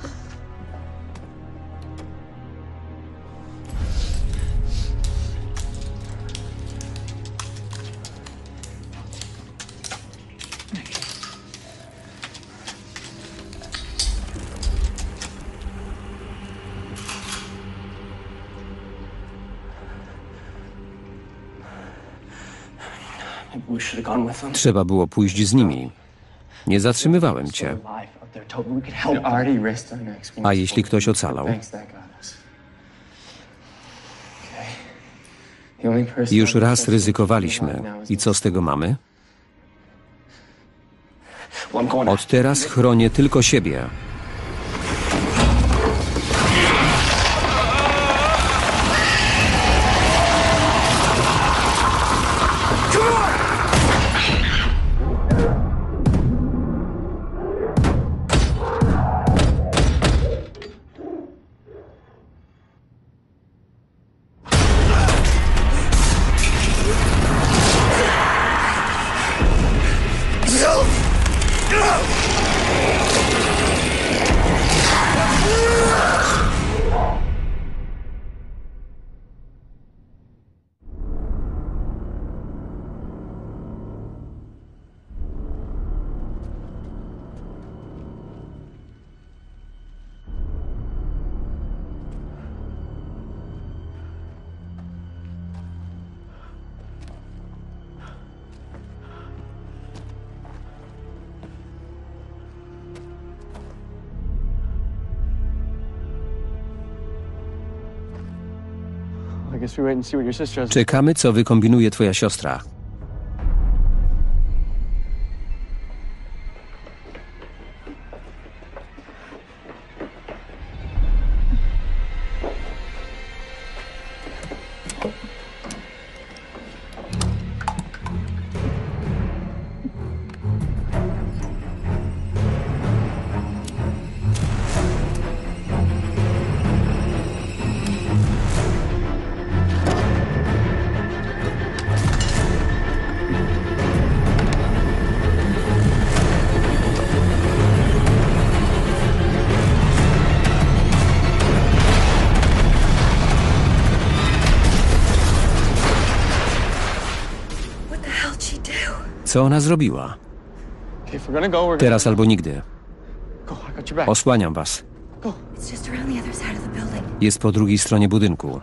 Trzeba było pójść z nimi. Nie zatrzymywałem cię. A jeśli ktoś ocalał? Już raz ryzykowaliśmy. I co z tego mamy? Od teraz chronię tylko siebie. Czekamy, co wykombinuje twoja siostra. Co ona zrobiła? Teraz albo nigdy. Osłaniam was. Jest po drugiej stronie budynku.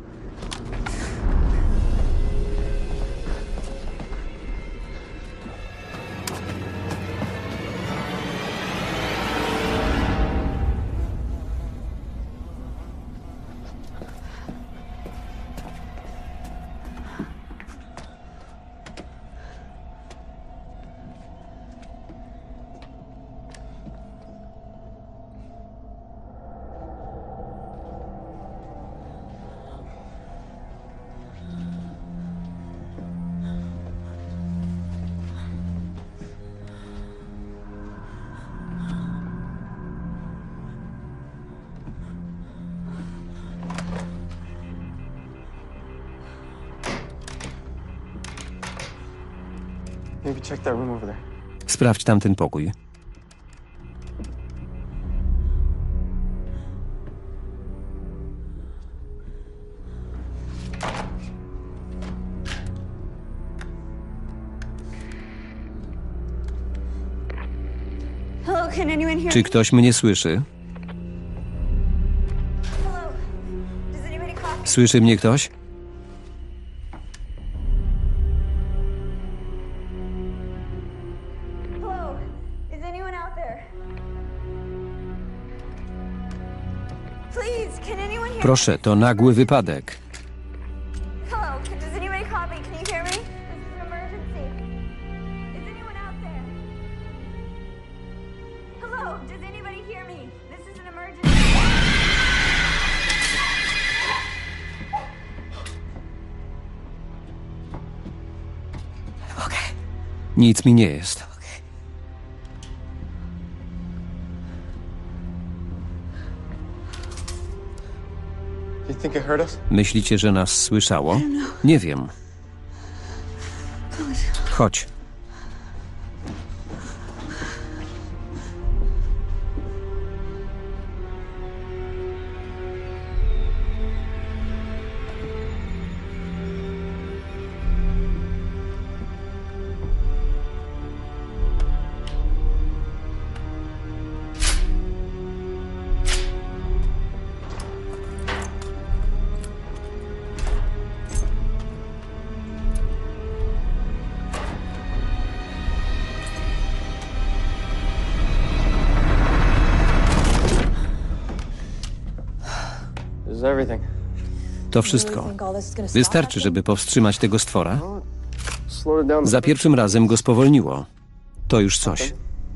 Sprawdź tamten pokój. Czy ktoś mnie słyszy? Słyszy mnie ktoś? Proszę, to nagły wypadek. Nic mi nie jest. Myślicie, że nas słyszało? Nie wiem. Chodź. is everything. To wszystko. Wystarczy, żeby powstrzymać tego stwora? Slow it down. Za pierwszym razem go spowolniło. To już coś.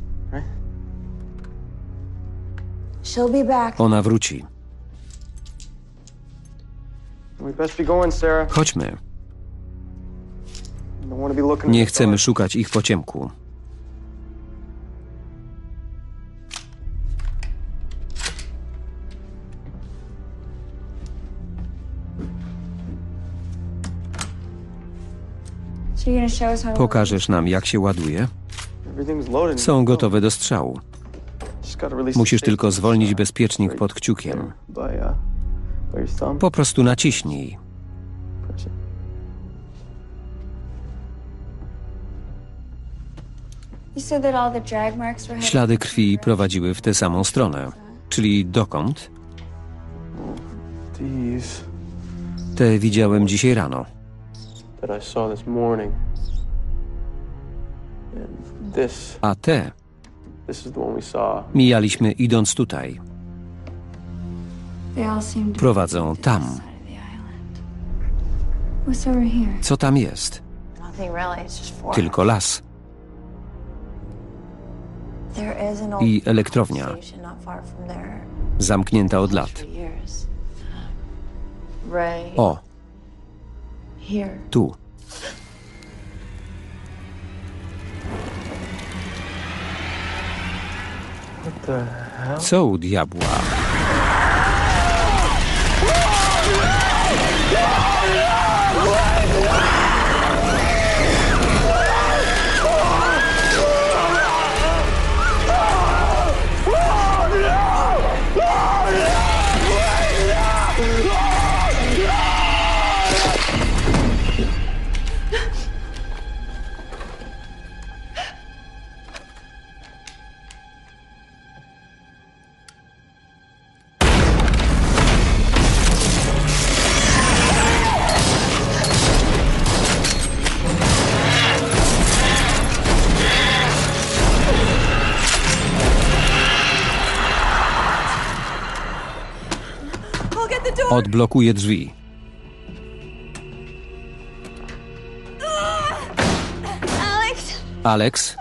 She'll be back. Ona wróci. We best be going, Sarah. Chodźmy. Don't want to be looking. Nie chcemy szukać ich po ciemku. So you're gonna show us how to Pokażesz nam, jak się ładuje? Everything's loaded. Są gotowe do strzału. Just gotta release Musisz the tylko safety zwolnić switch. bezpiecznik pod kciukiem. By, uh, by your thumb. Po prostu naciśnij. Press it. You said that all the drag marks were headed Ślady krwi prowadziły w tę samą stronę. Czyli dokąd? These Te widziałem dzisiaj rano. that I saw this morning. And this, A te this is the one we saw. mijaliśmy idąc tutaj. They all seem to Prowadzą be tam. to the side of the island. What's over here? Co tam jest? Nothing really. It's just forest. Tylko las There is an old i elektrownia, station not far from there. zamknięta od For lat. years. Ray. O, Here. tu. What the hell? Co u diabła? I'll get the door. Odblokuje drzwi. Alex! Alex?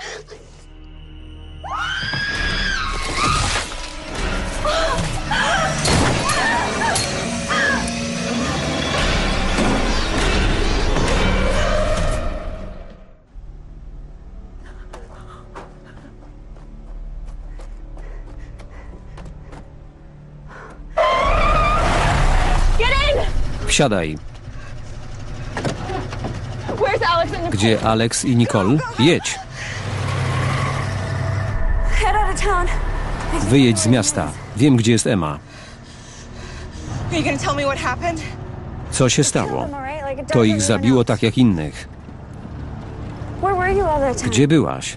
Get in! Wsiadaj. Where's Alex and Nicole? Gdzie Alex i Nicole? Jedź. Head out of town. Wyjedź z miasta. Wiem, gdzie jest Emma. Are you gonna tell me what happened? Co się stało? To ich zabiło tak jak innych. Where were you all that time? Gdzie byłaś?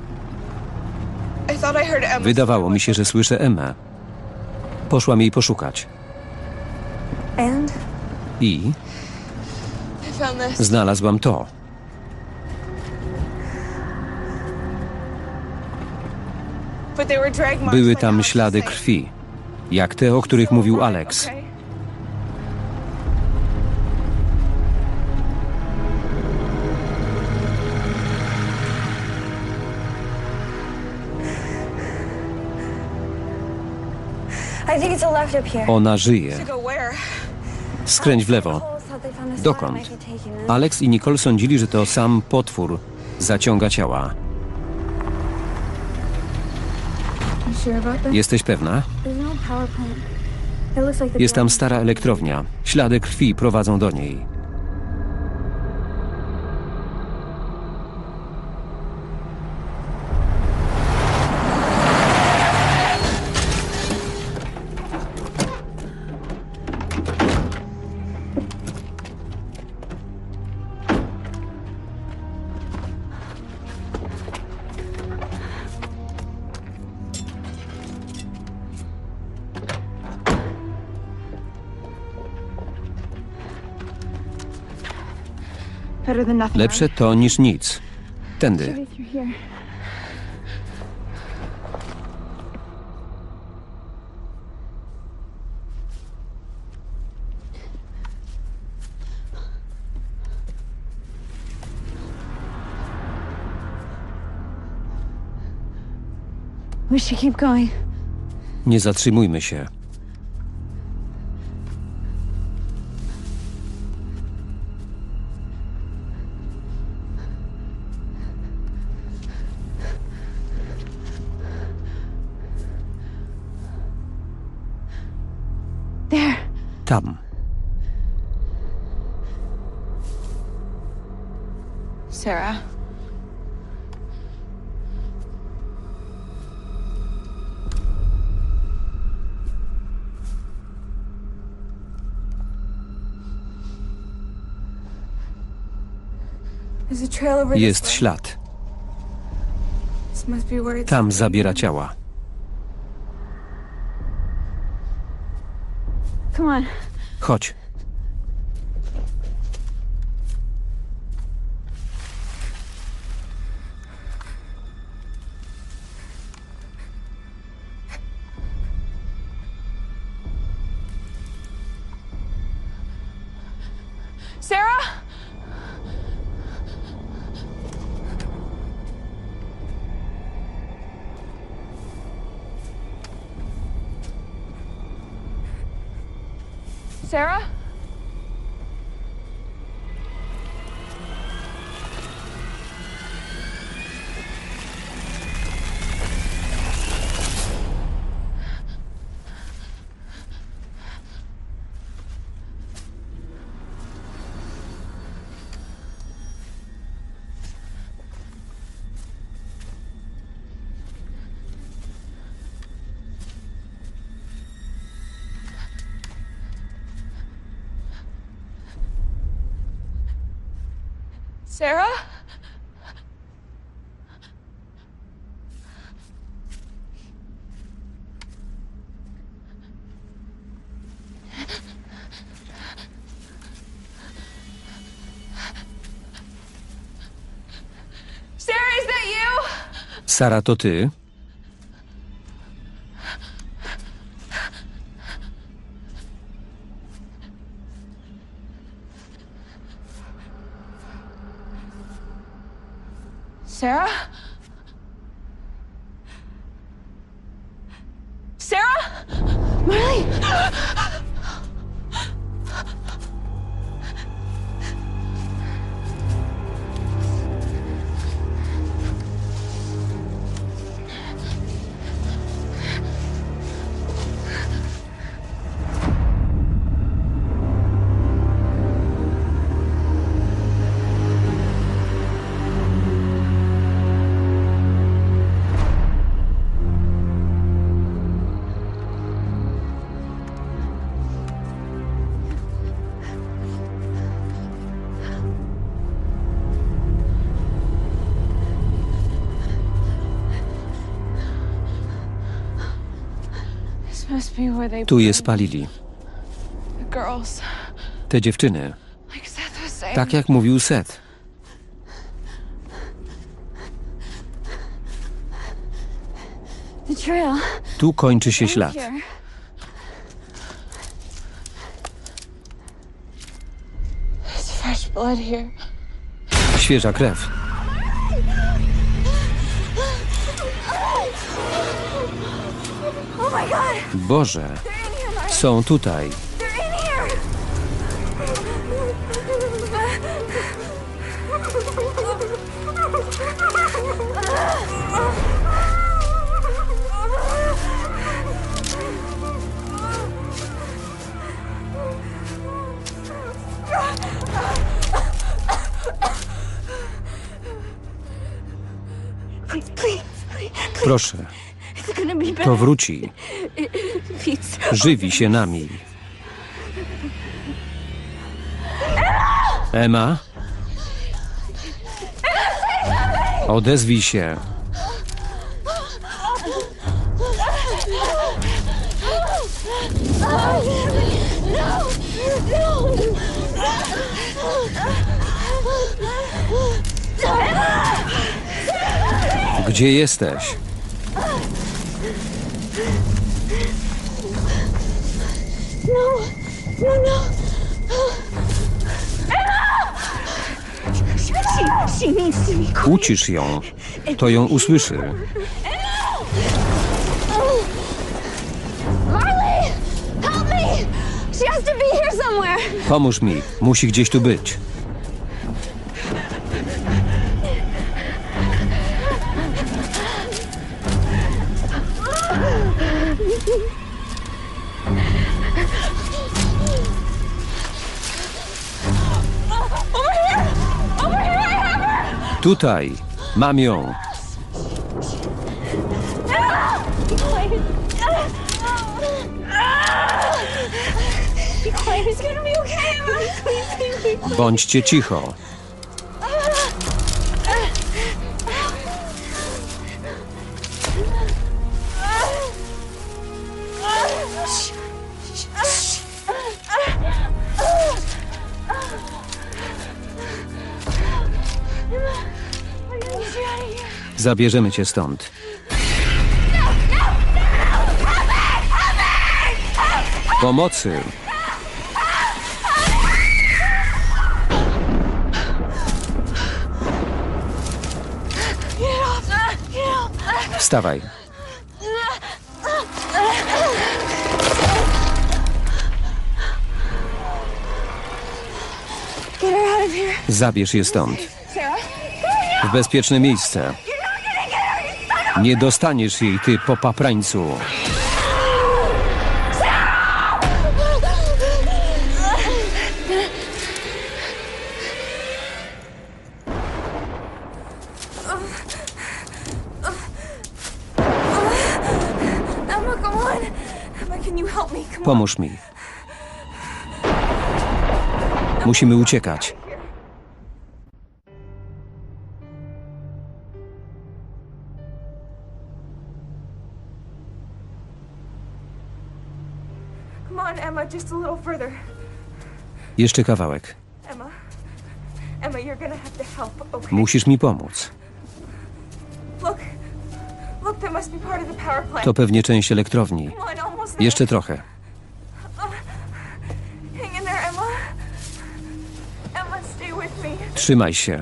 I thought I heard Emma. Wydawało mi się, że słyszę Emmę. Poszłam jej poszukać. And? I I found this. znalazłam to. But they were drag marks Były like tam Alex ślady was saying. krwi. Jak te, o których mówił Alex. Okay. I think it's a left up here. Ona żyje. To go where? Skręć w lewo. Dokąd? Alex i Nicole sądzili, że to sam potwór zaciąga ciała. You sure about that? Jesteś pewna? There's no power plant. It looks like the Jest tam drag- stara elektrownia. Ślady krwi prowadzą do niej. Better than nothing. Lepsze to niż nic. Tędy. through here. We should keep going. Nie zatrzymujmy się. There. Tam. Sarah. There's a trail over this Jest way. ślad. This must be where it's Tam zabiera ciała. Come on. Chodź. Sarah? Sarah? Sarah? Sarah, is that you? Sara, to ty? Sarah? Sarah? Marley! Must be where they Tu je spalili. the girls. Te dziewczyny. Like Seth was saying. Tak jak mówił Seth. The trail. Tu kończy się ślad. Here. There's fresh blood here. Świeża krew. Oh my God! Boże, They're in here, Marley. są tutaj. They're in here! Please, please, please. Proszę, It's gonna be better. to wróci. Feeds. Żywi się nami. Emma? Odezwij się. Gdzie jesteś? No, no, no. She, she needs to be quiet. Ucisz ją. To ją usłyszy. Marley! Help me! She has to be here somewhere! Pomóż mi. Musi gdzieś tu być. Tutaj. Mam ją. Bądźcie cicho. Zabierzemy cię stąd. Pomocy! Wstawaj. Zabierz je stąd. W bezpieczne miejsce. Nie dostaniesz jej, ty popaprańcu. Pomóż mi. Musimy uciekać. Jeszcze kawałek. Musisz mi pomóc. To pewnie część elektrowni. Jeszcze trochę. Trzymaj się.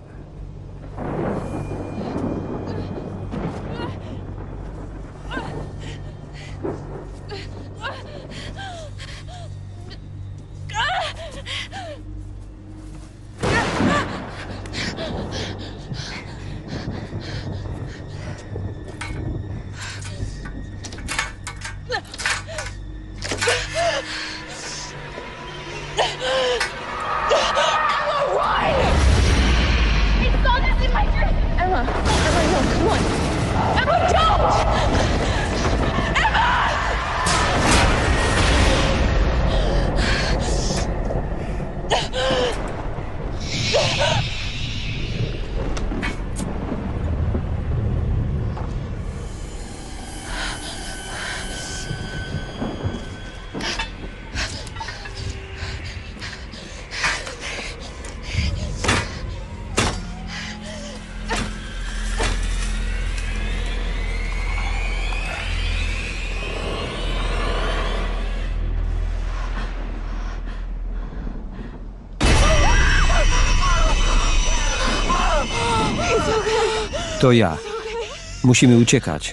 To ja. Musimy uciekać.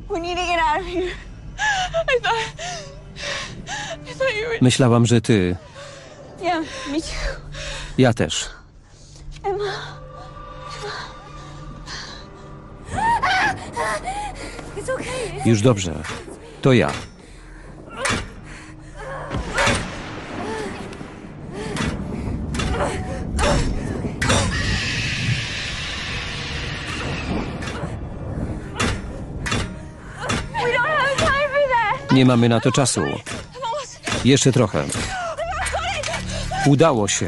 Myślałam, że ty... Ja też. Już dobrze. To ja. Nie mamy na to czasu. Jeszcze trochę. Udało się.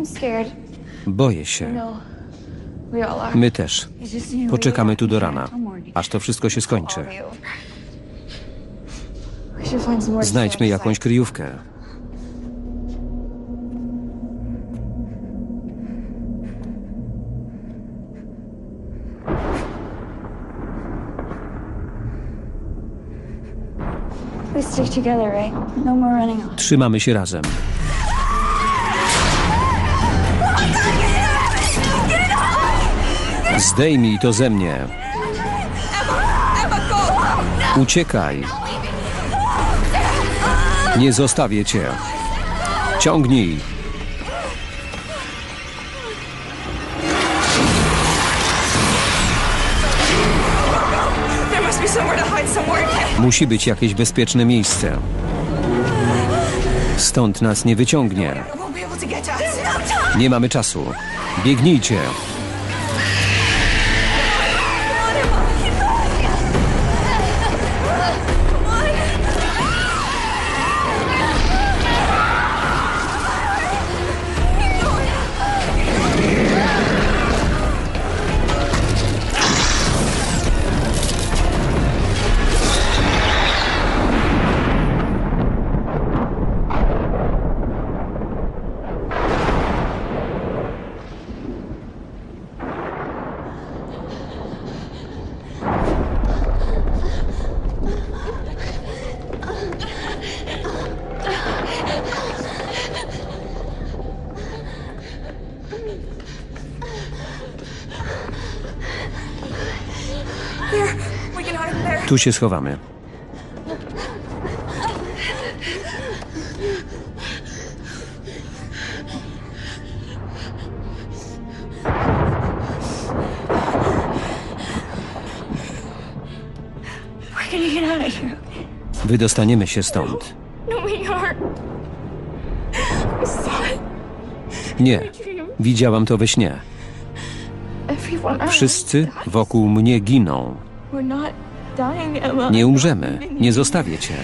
I'm scared. Boję się. No, we all are. My też. It's just you. Poczekamy tu do rana, aż to wszystko się skończy. We should find some more Znajdźmy jakąś kryjówkę. We stick together, right? No more running off. Trzymamy się razem. Zdejmij to ze mnie. Uciekaj. Nie zostawię cię. Ciągnij. Musi być jakieś bezpieczne miejsce. Stąd nas nie wyciągnie. Nie mamy czasu. Biegnijcie. Tu się schowamy. Wydostaniemy się stąd. Nie, widziałam to we śnie. Wszyscy wokół mnie giną. Nie umrzemy, nie zostawię cię.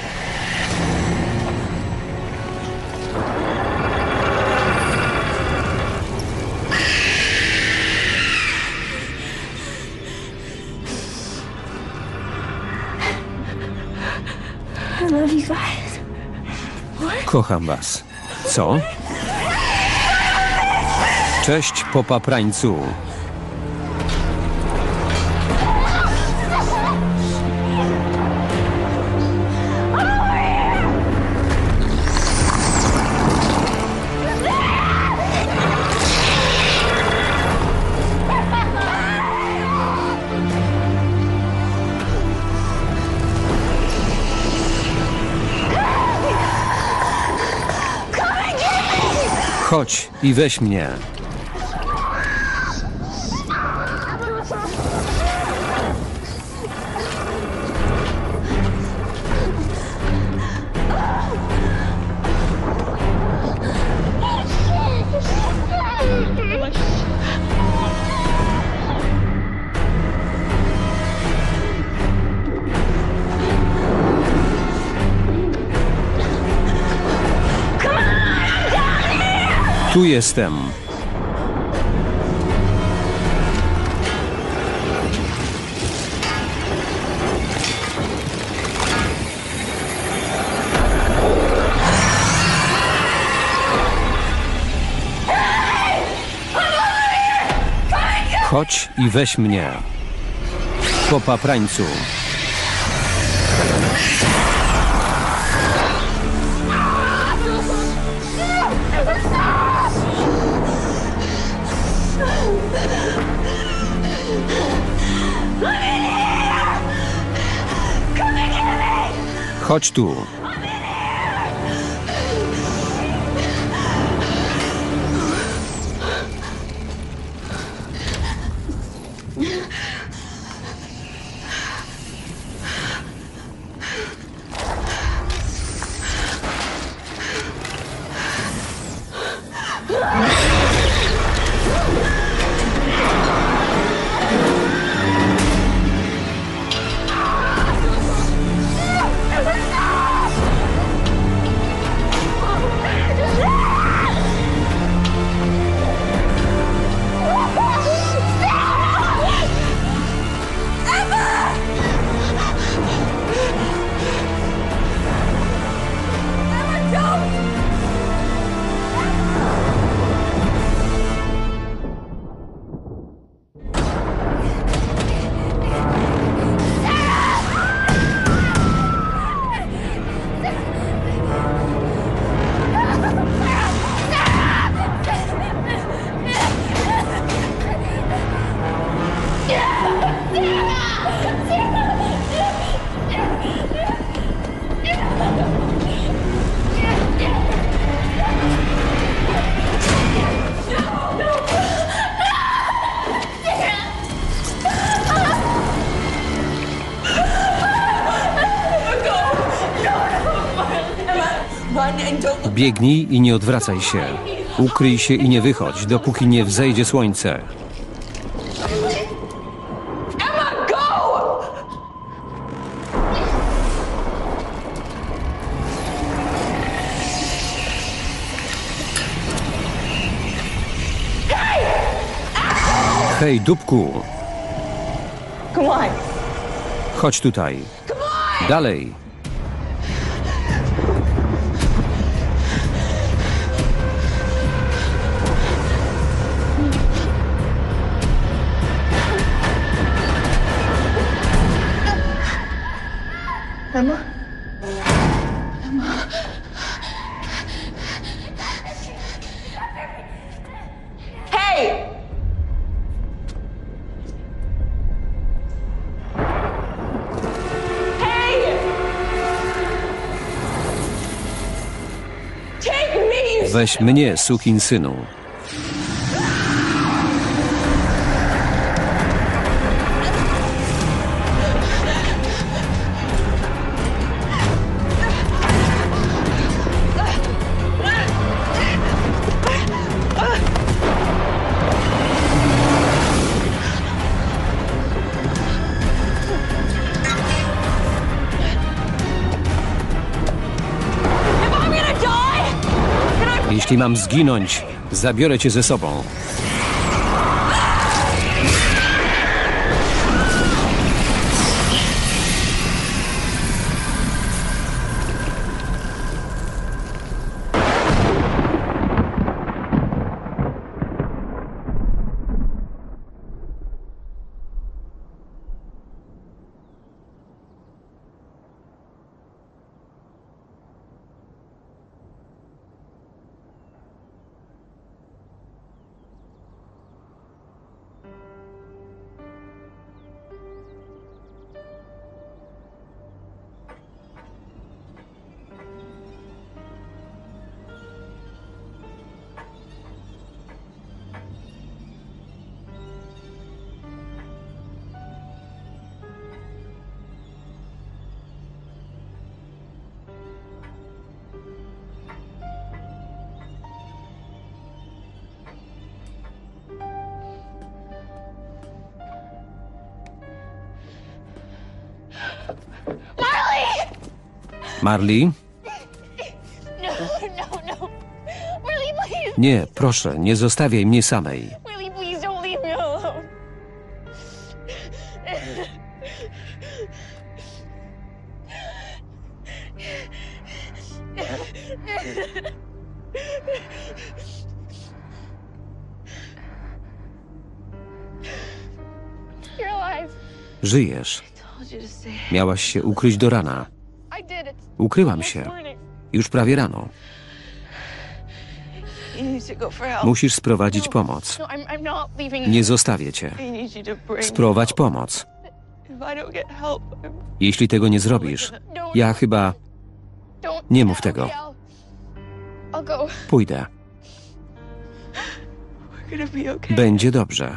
Kocham was. Co? Cześć, popaprańcu. Chodź i weź mnie. Tu jestem. Chodź i weź mnie. Popaprańcu. Chodź tu. Biegnij i nie odwracaj się. Ukryj się i nie wychodź, dopóki nie wzejdzie słońce. Emma, go! Hej, dupku! Come on. Chodź tutaj. Dalej. Emma? Emma? Hey! Hey! Take me, you Weź mnie, sukinsynu. Jeśli mam zginąć, zabiorę cię ze sobą. Marley? Nie, proszę, nie zostawiaj mnie samej. Żyjesz. Miałaś się ukryć do rana. Ukryłam się. Już prawie rano. Musisz sprowadzić pomoc. Nie zostawię cię. Sprowadź pomoc. Jeśli tego nie zrobisz, ja chyba... Nie mów tego. Pójdę. Będzie dobrze.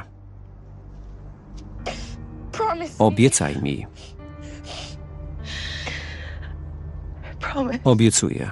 Obiecaj mi. Obiecuję.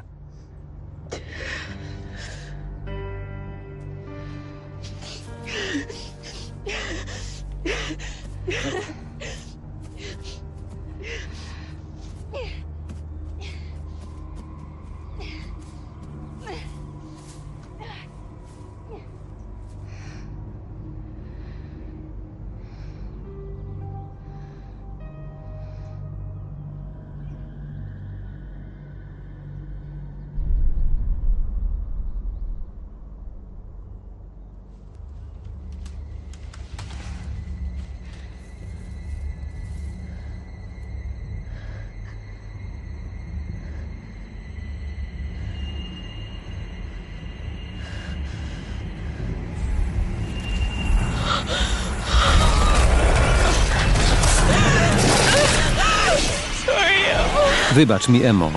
Wybacz mi, Emo.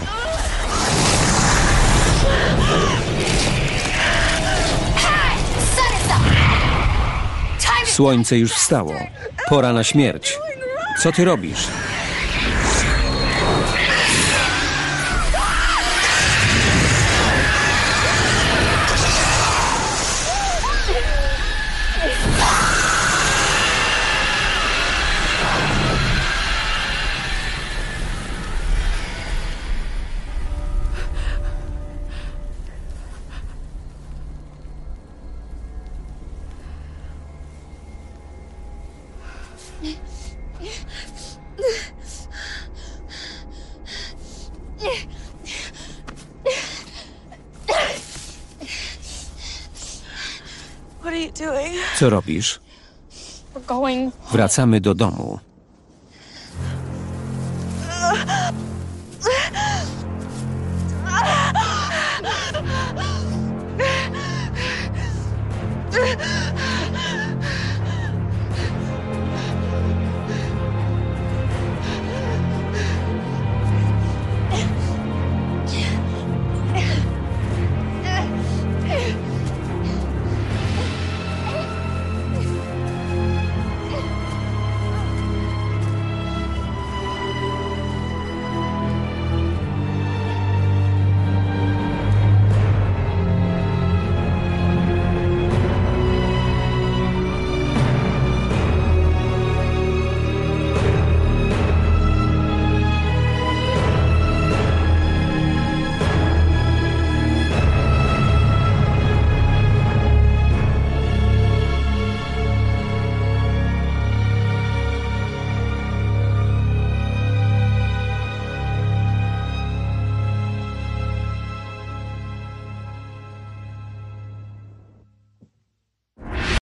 Słońce już wstało. Pora na śmierć. Co ty robisz? What are you doing? Co robisz? We're going. Wracamy do domu.